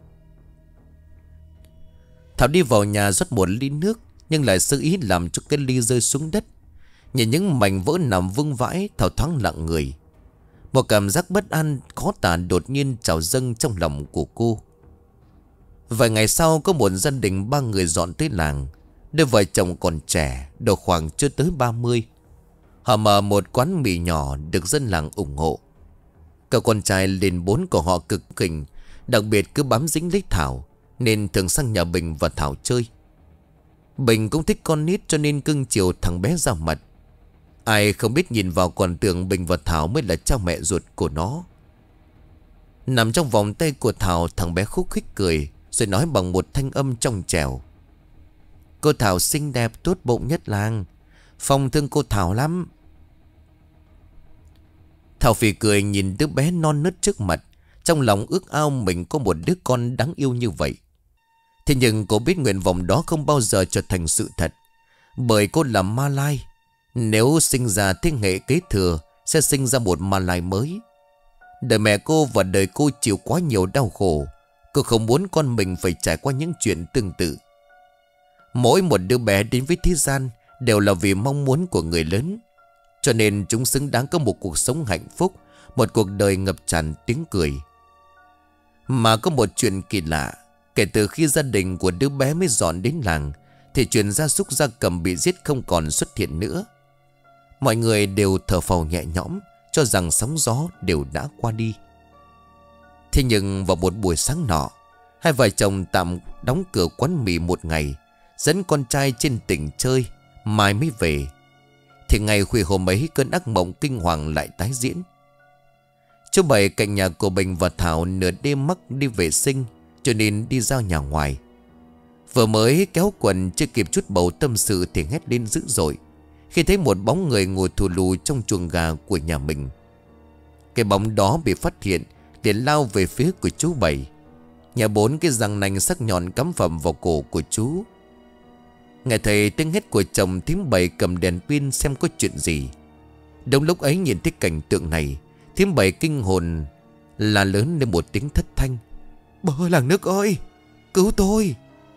Thảo đi vào nhà rót một ly nước, nhưng lại sơ ý làm cho cái ly rơi xuống đất. Nhìn những mảnh vỡ nằm vương vãi, Thảo thoáng lặng người. Một cảm giác bất an khó tả đột nhiên trào dâng trong lòng của cô. Vài ngày sau, có một gia đình ba người dọn tới làng. Đôi vợ chồng còn trẻ, độ khoảng chưa tới ba mươi. Họ mở một quán mì nhỏ được dân làng ủng hộ. Cậu con trai lên bốn của họ cực kình, đặc biệt cứ bám dính lấy Thảo, nên thường sang nhà Bình và Thảo chơi. Bình cũng thích con nít cho nên cưng chiều thằng bé ra mặt. Ai không biết nhìn vào còn tưởng Bình và Thảo mới là cha mẹ ruột của nó. Nằm trong vòng tay của Thảo, thằng bé khúc khích cười, rồi nói bằng một thanh âm trong trẻo: cô Thảo xinh đẹp tốt bụng nhất làng, Phong thương cô Thảo lắm. Thảo phì cười nhìn đứa bé non nớt trước mặt, trong lòng ước ao mình có một đứa con đáng yêu như vậy. Thế nhưng cô biết nguyện vọng đó không bao giờ trở thành sự thật, bởi cô là ma lai. Nếu sinh ra thế hệ kế thừa, sẽ sinh ra một ma lai mới. Đời mẹ cô và đời cô chịu quá nhiều đau khổ. Cô không muốn con mình phải trải qua những chuyện tương tự. Mỗi một đứa bé đến với thế gian đều là vì mong muốn của người lớn, cho nên chúng xứng đáng có một cuộc sống hạnh phúc, một cuộc đời ngập tràn tiếng cười. Mà có một chuyện kỳ lạ, kể từ khi gia đình của đứa bé mới dọn đến làng thì chuyện gia súc gia cầm bị giết không còn xuất hiện nữa. Mọi người đều thở phào nhẹ nhõm, cho rằng sóng gió đều đã qua đi. Thế nhưng vào một buổi sáng nọ, hai vợ chồng tạm đóng cửa quán mì một ngày, dẫn con trai trên tỉnh chơi, mai mới về. Thì ngày khuya hôm ấy, cơn ác mộng kinh hoàng lại tái diễn. Chú Bảy cạnh nhà của Bình và Thảo nửa đêm mắc đi vệ sinh, cho nên đi ra nhà ngoài. Vừa mới kéo quần chưa kịp chút bầu tâm sự thì hét lên dữ dội khi thấy một bóng người ngồi thù lù trong chuồng gà của nhà mình. Cái bóng đó bị phát hiện liền lao về phía của chú Bảy. Nhà bốn cái răng nanh sắc nhọn cắm phầm vào cổ của chú. Nghe thấy tiếng hét của chồng, thím Bảy cầm đèn pin xem có chuyện gì. Đúng lúc ấy nhìn thấy cảnh tượng này, thím Bảy kinh hồn là lớn lên một tiếng thất thanh: bơ làng nước ơi, cứu tôi!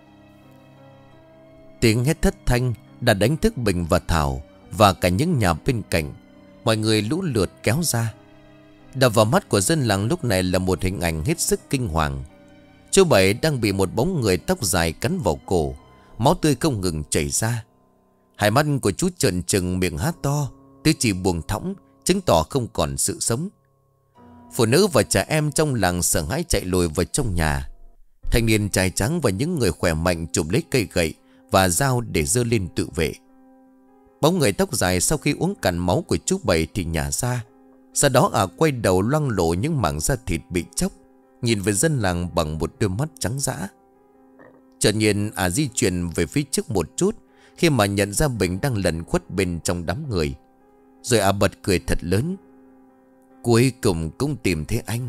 Tiếng hét thất thanh đã đánh thức Bình và Thảo và cả những nhà bên cạnh. Mọi người lũ lượt kéo ra. Đập vào mắt của dân làng lúc này là một hình ảnh hết sức kinh hoàng. Chú Bảy đang bị một bóng người tóc dài cắn vào cổ, máu tươi không ngừng chảy ra. Hai mắt của chú trợn trừng, miệng há to, tứ chỉ buông thõng, chứng tỏ không còn sự sống. Phụ nữ và trẻ em trong làng sợ hãi chạy lùi vào trong nhà. Thanh niên trai trắng và những người khỏe mạnh chụp lấy cây gậy và dao để giơ lên tự vệ. Bóng người tóc dài sau khi uống cạn máu của chú Bảy thì nhả ra. Sau đó ả quay đầu loang lộ những mảng da thịt bị chóc, nhìn về dân làng bằng một đôi mắt trắng dã. Chợt nhiên ả di chuyển về phía trước một chút khi mà nhận ra Bình đang lẩn khuất bên trong đám người. Rồi ả bật cười thật lớn. Cuối cùng cũng tìm thấy anh.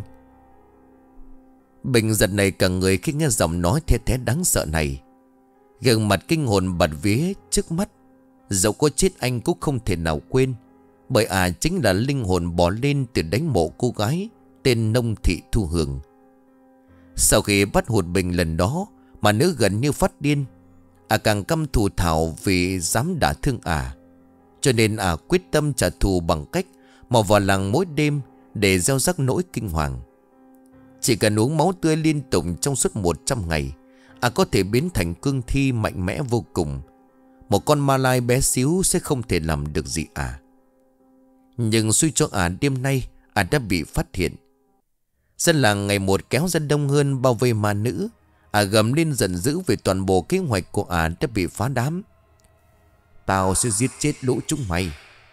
Bình giật nảy cả người khi nghe giọng nói the thé đáng sợ này. Gương mặt kinh hồn bạt vía trước mắt. Dẫu có chết anh cũng không thể nào quên, bởi ả chính là linh hồn bỏ lên từ đánh mộ cô gái tên Nông Thị Thu Hường. Sau khi bắt hụt Bình lần đó mà nữ gần như phát điên, ả càng căm thù Thảo vì dám đả thương ả. Cho nên ả quyết tâm trả thù bằng cách mò vào làng mỗi đêm để gieo rắc nỗi kinh hoàng. Chỉ cần uống máu tươi liên tục trong suốt một trăm ngày, ả có thể biến thành cương thi mạnh mẽ vô cùng. Một con ma lai bé xíu sẽ không thể làm được gì ả. Nhưng suy cho ả, đêm nay ả đã bị phát hiện. Dân làng ngày một kéo ra đông hơn bao vây ma nữ. Ả gầm lên giận dữ vì toàn bộ kế hoạch của ả đã bị phá đám. Tao sẽ giết chết lũ chúng mày.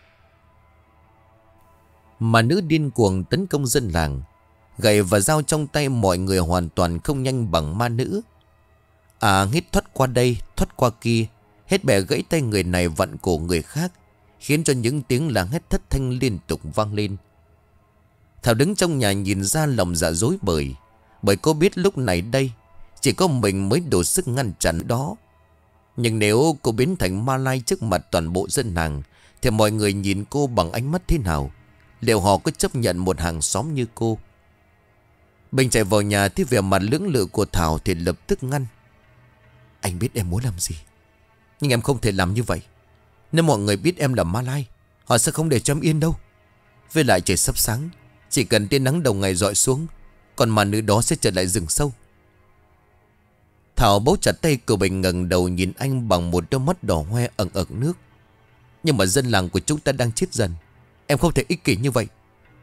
Ma nữ điên cuồng tấn công dân làng. Gậy và dao trong tay mọi người hoàn toàn không nhanh bằng ma nữ. Ả hít thoát qua đây thoát qua kia, hết bẻ gãy tay người này vặn cổ người khác, khiến cho những tiếng la hét thất thanh liên tục vang lên. Thảo đứng trong nhà nhìn ra lòng dạ dối bời, bởi cô biết lúc này đây chỉ có mình mới đủ sức ngăn chặn đó. Nhưng nếu cô biến thành ma lai trước mặt toàn bộ dân làng, thì mọi người nhìn cô bằng ánh mắt thế nào? Liệu họ có chấp nhận một hàng xóm như cô? Bình chạy vào nhà thì vẻ mặt lưỡng lự của Thảo thì lập tức ngăn. Anh biết em muốn làm gì, nhưng em không thể làm như vậy. Nếu mọi người biết em là ma lai, họ sẽ không để cho em yên đâu. Với lại trời sắp sáng, chỉ cần tia nắng đầu ngày rọi xuống, còn ma nữ đó sẽ trở lại rừng sâu. Thảo bấu chặt tay của Bình, ngẩng đầu nhìn anh bằng một đôi mắt đỏ hoe ẩn ẩn nước. Nhưng mà dân làng của chúng ta đang chết dần, em không thể ích kỷ như vậy.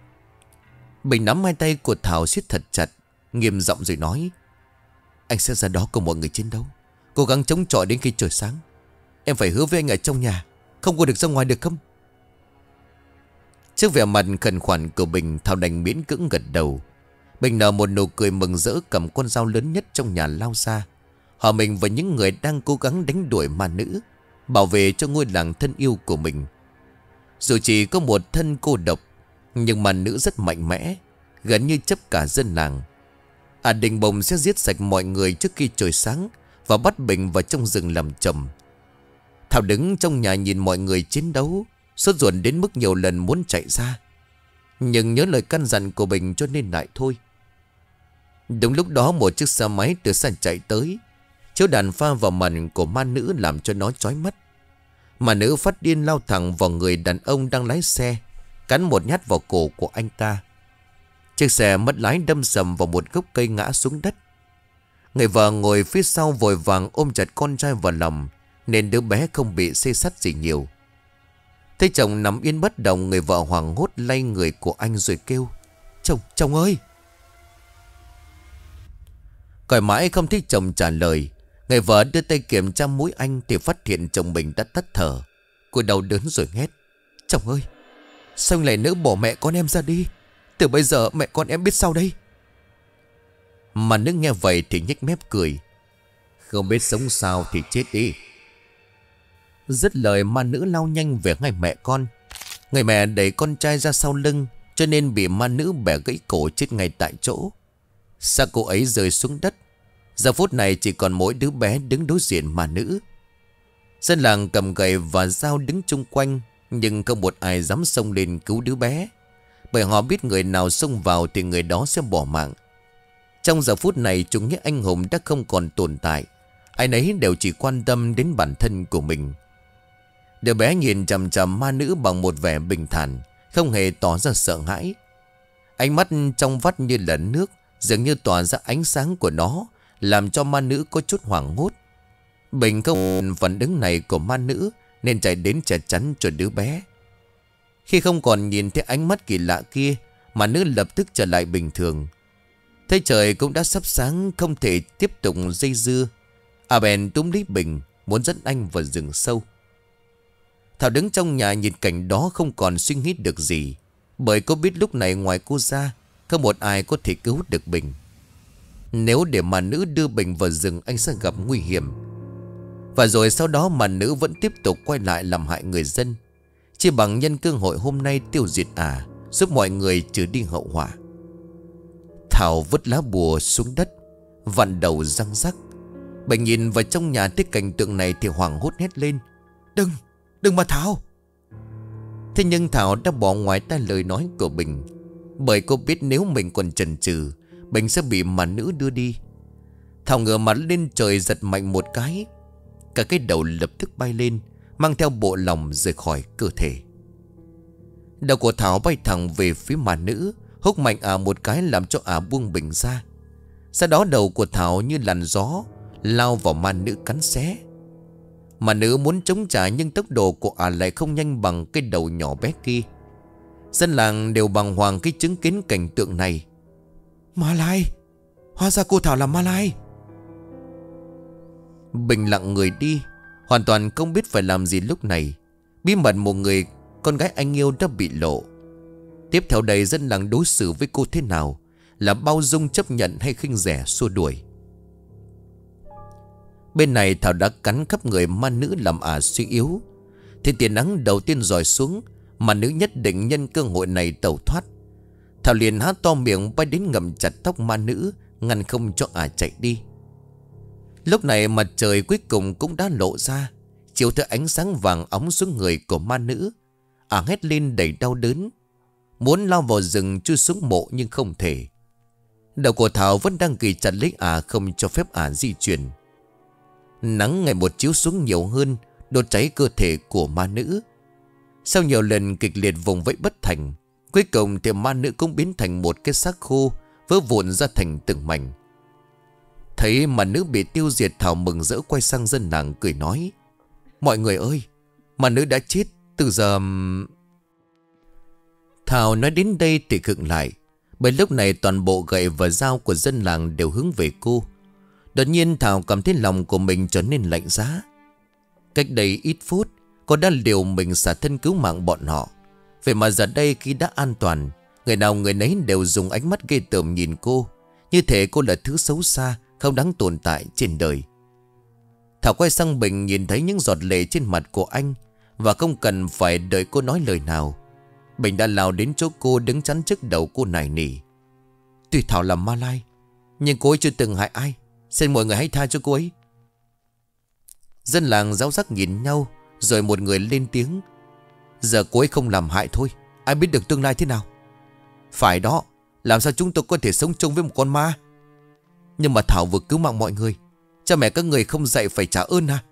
Bình nắm hai tay của Thảo siết thật chặt, nghiêm giọng rồi nói. Anh sẽ ra đó cùng mọi người chiến đấu, cố gắng chống chọi đến khi trời sáng. Em phải hứa với anh ở trong nhà, không có được ra ngoài được không? Trước vẻ mặt khẩn khoản của Bình, Thảo đành miễn cưỡng gật đầu. Bình nở một nụ cười mừng rỡ, cầm con dao lớn nhất trong nhà lao ra, hòa mình và những người đang cố gắng đánh đuổi ma nữ, bảo vệ cho ngôi làng thân yêu của mình. Dù chỉ có một thân cô độc, nhưng ma nữ rất mạnh mẽ, gần như chấp cả dân làng. À định bồng sẽ giết sạch mọi người trước khi trời sáng và bắt Bình vào trong rừng làm chồng. Thảo đứng trong nhà nhìn mọi người chiến đấu, sốt ruột đến mức nhiều lần muốn chạy ra, nhưng nhớ lời căn dặn của Bình cho nên lại thôi. Đúng lúc đó một chiếc xe máy từ xa chạy tới, chiếu đèn pha vào mặt của ma nữ làm cho nó chói mắt. Ma nữ phát điên lao thẳng vào người đàn ông đang lái xe, cắn một nhát vào cổ của anh ta. Chiếc xe mất lái đâm sầm vào một gốc cây ngã xuống đất. Người vợ ngồi phía sau vội vàng ôm chặt con trai vào lòng, nên đứa bé không bị xê xắt gì nhiều. Thấy chồng nằm yên bất động, người vợ hoảng hốt lay người của anh rồi kêu. Chồng, chồng ơi! Còi mãi không thấy chồng trả lời. Người vợ đưa tay kiểm tra mũi anh thì phát hiện chồng mình đã tắt thở. Cô đau đớn rồi hét. Chồng ơi! Sao anh lại nỡ bỏ mẹ con em ra đi? Từ bây giờ mẹ con em biết sao đây? Mà nước nghe vậy thì nhếch mép cười. Không biết sống sao thì chết đi. Dứt lời ma nữ lao nhanh về ngay mẹ con. Người mẹ đẩy con trai ra sau lưng, cho nên bị ma nữ bẻ gãy cổ chết ngay tại chỗ. Xác cô ấy rơi xuống đất. Giờ phút này chỉ còn mỗi đứa bé đứng đối diện ma nữ. Dân làng cầm gậy và dao đứng chung quanh, nhưng không một ai dám xông lên cứu đứa bé, bởi họ biết người nào xông vào thì người đó sẽ bỏ mạng. Trong giờ phút này, chủ nghĩa anh hùng đã không còn tồn tại. Ai nấy đều chỉ quan tâm đến bản thân của mình. Đứa bé nhìn chằm chằm ma nữ bằng một vẻ bình thản, không hề tỏ ra sợ hãi. Ánh mắt trong vắt như là nước, dường như tỏa ra ánh sáng của nó làm cho ma nữ có chút hoảng hốt. Bình không phản ứng này của ma nữ nên chạy đến che chắn cho đứa bé. Khi không còn nhìn thấy ánh mắt kỳ lạ kia, ma nữ lập tức trở lại bình thường. Thấy trời cũng đã sắp sáng, không thể tiếp tục dây dưa, à bèn túm lấy Bình muốn dẫn anh vào rừng sâu. Thảo đứng trong nhà nhìn cảnh đó không còn suy nghĩ được gì, bởi cô biết lúc này ngoài cô ra không một ai có thể cứu được Bình. Nếu để mà nữ đưa Bình vào rừng, anh sẽ gặp nguy hiểm. Và rồi sau đó mà nữ vẫn tiếp tục quay lại làm hại người dân. Chỉ bằng nhân cơ hội hôm nay tiêu diệt ả, giúp mọi người trừ đi hậu họa. Thảo vứt lá bùa xuống đất, vặn đầu răng rắc. Bình nhìn vào trong nhà thấy cảnh tượng này thì hoảng hốt hét lên: Đừng, đừng mà Thảo. Thế nhưng Thảo đã bỏ ngoài tai lời nói của Bình, bởi cô biết nếu mình còn chần chừ, Bình sẽ bị mà nữ đưa đi. Thảo ngửa mặt lên trời giật mạnh một cái, cả cái đầu lập tức bay lên, mang theo bộ lòng rời khỏi cơ thể. Đầu của Thảo bay thẳng về phía mà nữ, húc mạnh ả một cái làm cho ả buông Bình ra. Sau đó đầu của Thảo như làn gió lao vào ma nữ cắn xé. Mà nữ muốn chống trả nhưng tốc độ của ả lại không nhanh bằng cái đầu nhỏ bé kia. Dân làng đều bàng hoàng khi chứng kiến cảnh tượng này. Ma Lai, hóa ra cô Thảo là Ma Lai. Bình lặng người đi, hoàn toàn không biết phải làm gì lúc này. Bí mật một người con gái anh yêu đã bị lộ. Tiếp theo đây dân làng đối xử với cô thế nào, là bao dung, chấp nhận hay khinh rẻ xua đuổi. Bên này Thảo đã cắn khắp người ma nữ làm ả suy yếu. Thì tia nắng đầu tiên rọi xuống, ma nữ nhất định nhân cơ hội này tẩu thoát. Thảo liền há to miệng bay đến ngậm chặt tóc ma nữ, ngăn không cho ả chạy đi. Lúc này mặt trời cuối cùng cũng đã lộ ra, chiếu theo ánh sáng vàng óng xuống người của ma nữ. Ả hét lên đầy đau đớn, muốn lao vào rừng chui xuống mộ nhưng không thể. Đầu của Thảo vẫn đang ghi chặt lấy ả, không cho phép ả di chuyển. Nắng ngày một chiếu xuống nhiều hơn, đốt cháy cơ thể của ma nữ. Sau nhiều lần kịch liệt vùng vẫy bất thành, cuối cùng thì ma nữ cũng biến thành một cái xác khô, vỡ vụn ra thành từng mảnh. Thấy ma nữ bị tiêu diệt, Thảo mừng rỡ quay sang dân làng cười nói: Mọi người ơi, ma nữ đã chết từ giờ. Thảo nói đến đây thì khựng lại, bởi lúc này toàn bộ gậy và dao của dân làng đều hướng về cô. Đột nhiên Thảo cảm thấy lòng của mình trở nên lạnh giá. Cách đây ít phút cô đã liều mình xả thân cứu mạng bọn họ. Vậy mà giờ đây khi đã an toàn, người nào người nấy đều dùng ánh mắt ghê tởm nhìn cô, như thể cô là thứ xấu xa, không đáng tồn tại trên đời. Thảo quay sang Bình, nhìn thấy những giọt lệ trên mặt của anh, và không cần phải đợi cô nói lời nào, Bình đã lao đến chỗ cô, đứng chắn trước đầu cô nài nỉ: Tuy Thảo là Ma Lai, nhưng cô ấy chưa từng hại ai, xin mọi người hãy tha cho cô ấy. Dân làng ráo rắc nhìn nhau, rồi một người lên tiếng: Giờ cô ấy không làm hại thôi, ai biết được tương lai thế nào. Phải đó, làm sao chúng tôi có thể sống chung với một con ma. Nhưng mà Thảo vừa cứu mạng mọi người, cha mẹ các người không dạy phải trả ơn à?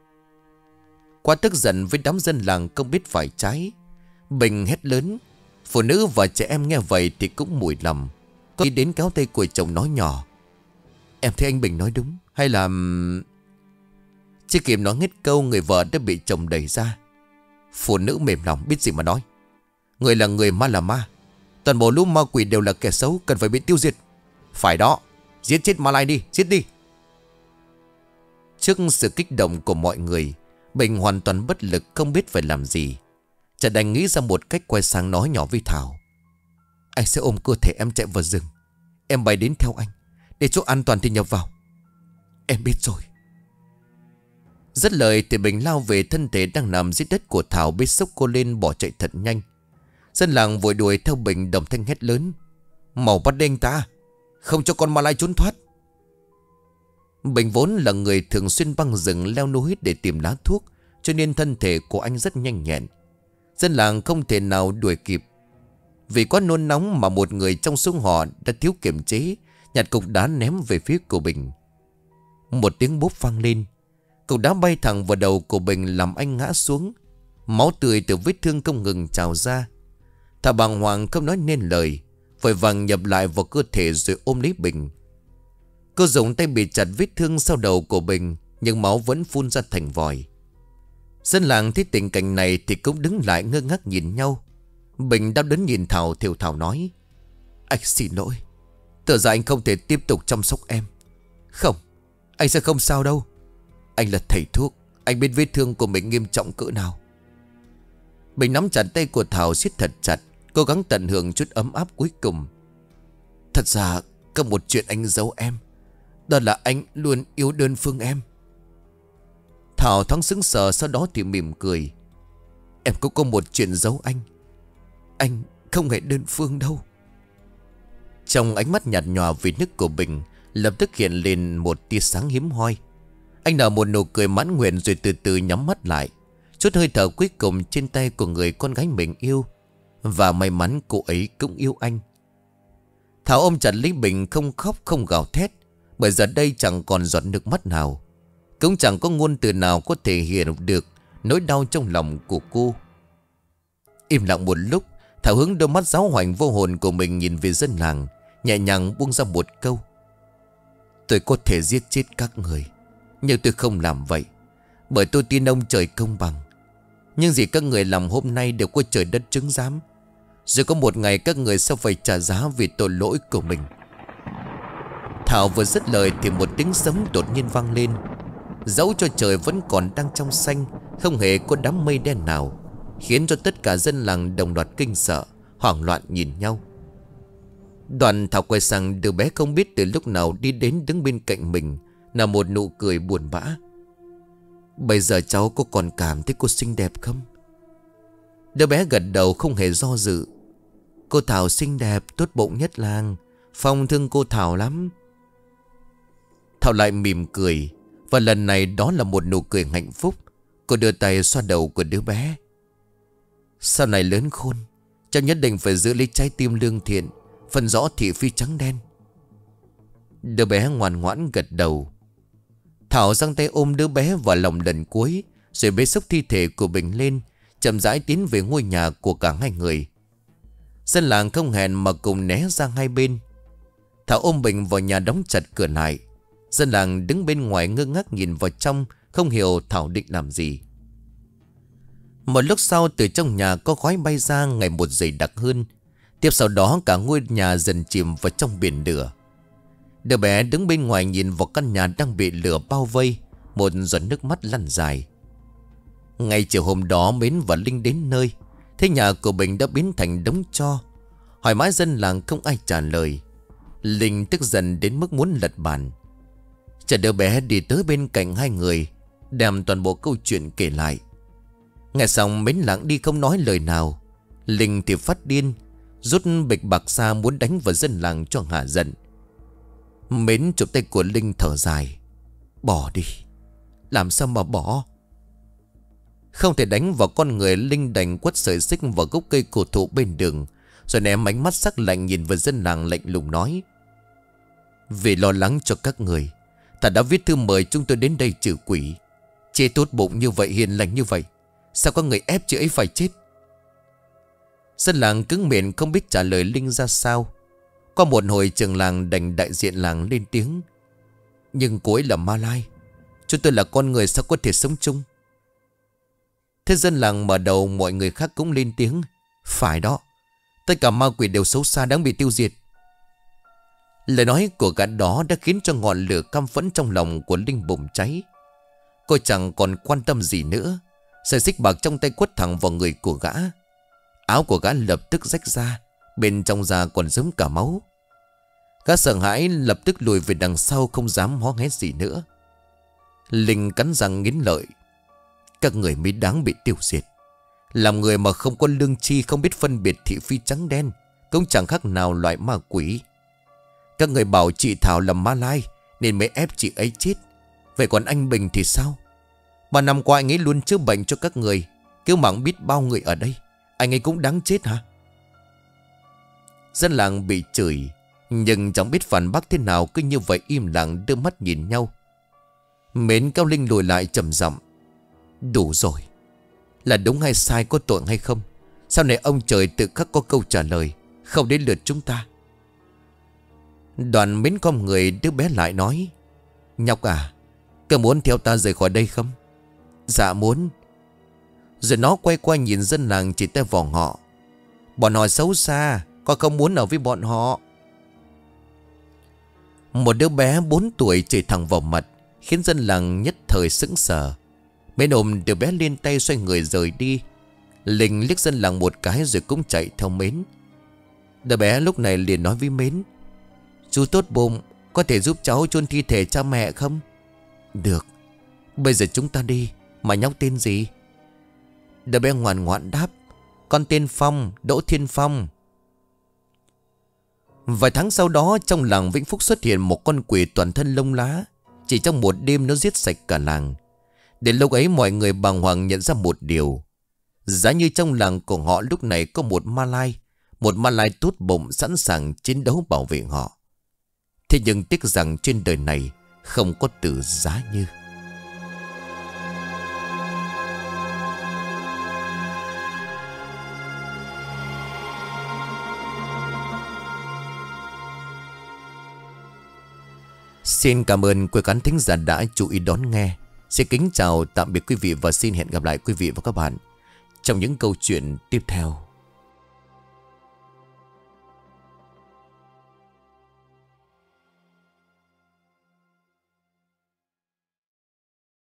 Quá tức giận với đám dân làng không biết phải trái, Bình hét lớn. Phụ nữ và trẻ em nghe vậy thì cũng mùi lầm. Cô đi đến kéo tay của chồng nói nhỏ: Em thấy anh Bình nói đúng, hay là... Chưa kịp nói hết câu, người vợ đã bị chồng đẩy ra. Phụ nữ mềm lòng biết gì mà nói. Người là người, ma là ma. Toàn bộ lũ ma quỷ đều là kẻ xấu, cần phải bị tiêu diệt. Phải đó, giết chết Ma Lai đi, giết đi. Trước sự kích động của mọi người, Bình hoàn toàn bất lực, không biết phải làm gì. Chợt đành nghĩ ra một cách, quay sang nói nhỏ với Thảo: Anh sẽ ôm cơ thể em chạy vào rừng, em bay đến theo anh, để chỗ an toàn thì nhập vào. Em biết rồi. Dứt lời thì Bình lao về thân thể đang nằm dưới đất của Thảo, biết sốc cô lên bỏ chạy thật nhanh. Dân làng vội đuổi theo Bình, đồng thanh hét lớn: Mau bắt đi anh ta, không cho con Ma Lai trốn thoát. Bình vốn là người thường xuyên băng rừng leo núi để tìm lá thuốc, cho nên thân thể của anh rất nhanh nhẹn. Dân làng không thể nào đuổi kịp. Vì quá nôn nóng mà một người trong số họ đã thiếu kiềm chế, nhặt cục đá ném về phía của Bình. Một tiếng bốp vang lên, cục đá bay thẳng vào đầu của Bình làm anh ngã xuống. Máu tươi từ vết thương không ngừng trào ra. Thảo bàng hoàng không nói nên lời, vội vàng nhập lại vào cơ thể rồi ôm lấy Bình. Cô dùng tay bịt chặt vết thương sau đầu của Bình, nhưng máu vẫn phun ra thành vòi. Dân làng thấy tình cảnh này thì cũng đứng lại ngơ ngác nhìn nhau. Bình đau đớn nhìn Thảo, thều thào nói: Anh xin lỗi, tựa ra anh không thể tiếp tục chăm sóc em. Không, anh sẽ không sao đâu. Anh là thầy thuốc, anh biết vết thương của mình nghiêm trọng cỡ nào. Bình nắm chặt tay của Thảo siết thật chặt, cố gắng tận hưởng chút ấm áp cuối cùng. Thật ra có một chuyện anh giấu em, đó là anh luôn yêu đơn phương em. Thảo thoáng sững sờ, sau đó thì mỉm cười. Em cũng có một chuyện giấu anh. Anh không hề đơn phương đâu. Trong ánh mắt nhạt nhòa vì nước của Bình lập tức hiện lên một tia sáng hiếm hoi. Anh nở một nụ cười mãn nguyện rồi từ từ nhắm mắt lại, chút hơi thở cuối cùng trên tay của người con gái mình yêu. Và may mắn cô ấy cũng yêu anh. Thảo ôm chặt lấy Bình, không khóc không gào thét, bởi giờ đây chẳng còn giọt nước mắt nào, cũng chẳng có ngôn từ nào có thể hiện được nỗi đau trong lòng của cô. Im lặng một lúc, Thảo hướng đôi mắt giáo hoành vô hồn của mình nhìn về dân làng, nhẹ nhàng buông ra một câu: Tôi có thể giết chết các người, nhưng tôi không làm vậy, bởi tôi tin ông trời công bằng. Nhưng gì các người làm hôm nay đều có trời đất chứng giám. Rồi có một ngày các người sẽ phải trả giá vì tội lỗi của mình. Thảo vừa dứt lời thì một tiếng sấm đột nhiên vang lên. Dẫu cho trời vẫn còn đang trong xanh, không hề có đám mây đen nào, khiến cho tất cả dân làng đồng loạt kinh sợ, hoảng loạn nhìn nhau. Đoàn Thảo quay sang đứa bé không biết từ lúc nào đi đến đứng bên cạnh mình, là một nụ cười buồn bã. Bây giờ cháu có còn cảm thấy cô xinh đẹp không? Đứa bé gật đầu không hề do dự. Cô Thảo xinh đẹp, tốt bụng nhất làng. Phong thương cô Thảo lắm. Thảo lại mỉm cười, và lần này đó là một nụ cười hạnh phúc. Cô đưa tay xoa đầu của đứa bé. Sau này lớn khôn, cháu nhất định phải giữ lấy trái tim lương thiện, phân rõ thị phi trắng đen. Đứa bé ngoan ngoãn gật đầu. Thảo giang tay ôm đứa bé vào lòng lần cuối, rồi bế xốc thi thể của Bình lên, chậm rãi tiến về ngôi nhà của cả hai người. Dân làng không hẹn mà cùng né ra hai bên. Thảo ôm Bình vào nhà đóng chặt cửa lại. Dân làng đứng bên ngoài ngơ ngác nhìn vào trong, không hiểu Thảo định làm gì. Một lúc sau, từ trong nhà có khói bay ra ngày một dày đặc hơn. Tiếp sau đó cả ngôi nhà dần chìm vào trong biển lửa. Đứa bé đứng bên ngoài nhìn vào căn nhà đang bị lửa bao vây, một giọt nước mắt lăn dài. Ngày chiều hôm đó, Mến và Linh đến nơi, thế nhà của Bình đã biến thành đống tro. Hỏi mãi dân làng không ai trả lời. Linh tức giận đến mức muốn lật bàn. Chờ đứa bé đi tới bên cạnh hai người, đem toàn bộ câu chuyện kể lại. Nghe xong Mến lặng đi không nói lời nào. Linh thì phát điên, rút bịch bạc ra muốn đánh vào dân làng cho hả giận. Mến chụp tay của Linh thở dài. Bỏ đi. Làm sao mà bỏ? Không thể đánh vào con người, Linh đành quất sợi xích vào gốc cây cổ thụ bên đường, rồi ném ánh mắt sắc lạnh nhìn vào dân làng lạnh lùng nói: Vì lo lắng cho các người, ta đã viết thư mời chúng tôi đến đây trừ quỷ. Chị tốt bụng như vậy, hiền lành như vậy, sao có người ép chị ấy phải chết? Dân làng cứng miệng không biết trả lời Linh ra sao. Qua một hồi trường làng đành đại diện làng lên tiếng: Nhưng cô ấy là ma lai, chúng tôi là con người, sao có thể sống chung? Thế dân làng mở đầu, mọi người khác cũng lên tiếng: Phải đó, tất cả ma quỷ đều xấu xa, đáng bị tiêu diệt. Lời nói của gã đó đã khiến cho ngọn lửa căm phẫn trong lòng của Linh bùng cháy. Cô chẳng còn quan tâm gì nữa. Sợi xích bạc trong tay quất thẳng vào người của gã. Áo của gã lập tức rách ra, bên trong da còn giống cả máu. Gã sợ hãi lập tức lùi về đằng sau, không dám hó hét gì nữa. Linh cắn răng nghiến lợi: Các người mới đáng bị tiêu diệt. Làm người mà không có lương tri, không biết phân biệt thị phi trắng đen, cũng chẳng khác nào loại ma quỷ. Các người bảo chị Thảo là ma lai nên mới ép chị ấy chết. Vậy còn anh Bình thì sao? Mà năm qua anh ấy luôn chữa bệnh cho các người, cứu mạng biết bao người ở đây. Anh ấy cũng đáng chết hả? Dân làng bị chửi, nhưng chẳng biết phản bác thế nào, cứ như vậy im lặng đưa mắt nhìn nhau. Mến kéo Linh lùi lại trầm giọng: Đủ rồi. Là đúng hay sai, có tội hay không, sau này ông trời tự khắc có câu trả lời, không đến lượt chúng ta. Đoàn mến con người, đứa bé lại nói: Nhóc à, có muốn theo ta rời khỏi đây không? Dạ muốn. Rồi nó quay qua nhìn dân làng chỉ tay vào họ: Bọn họ xấu xa, con không muốn ở với bọn họ. Một đứa bé bốn tuổi chửi thẳng vào mặt, khiến dân làng nhất thời sững sờ. Mến ôm đứa bé lên tay xoay người rời đi. Linh liếc dân làng một cái rồi cũng chạy theo Mến. Đứa bé lúc này liền nói với Mến: Chú tốt bụng, có thể giúp cháu chôn thi thể cha mẹ không? Được. Bây giờ chúng ta đi. Mà nhóc tên gì? Đứa bé ngoan ngoãn đáp: Con tên Phong, Đỗ Thiên Phong. Vài tháng sau đó, trong làng Vĩnh Phúc xuất hiện một con quỷ toàn thân lông lá. Chỉ trong một đêm nó giết sạch cả làng. Đến lúc ấy mọi người bàng hoàng nhận ra một điều: giá như trong làng của họ lúc này có một ma lai. Một ma lai tốt bụng sẵn sàng chiến đấu bảo vệ họ. Thế nhưng tiếc rằng trên đời này không có từ giá như. Xin cảm ơn quý khán thính giả đã chú ý đón nghe. Xin kính chào tạm biệt quý vị và xin hẹn gặp lại quý vị và các bạn trong những câu chuyện tiếp theo.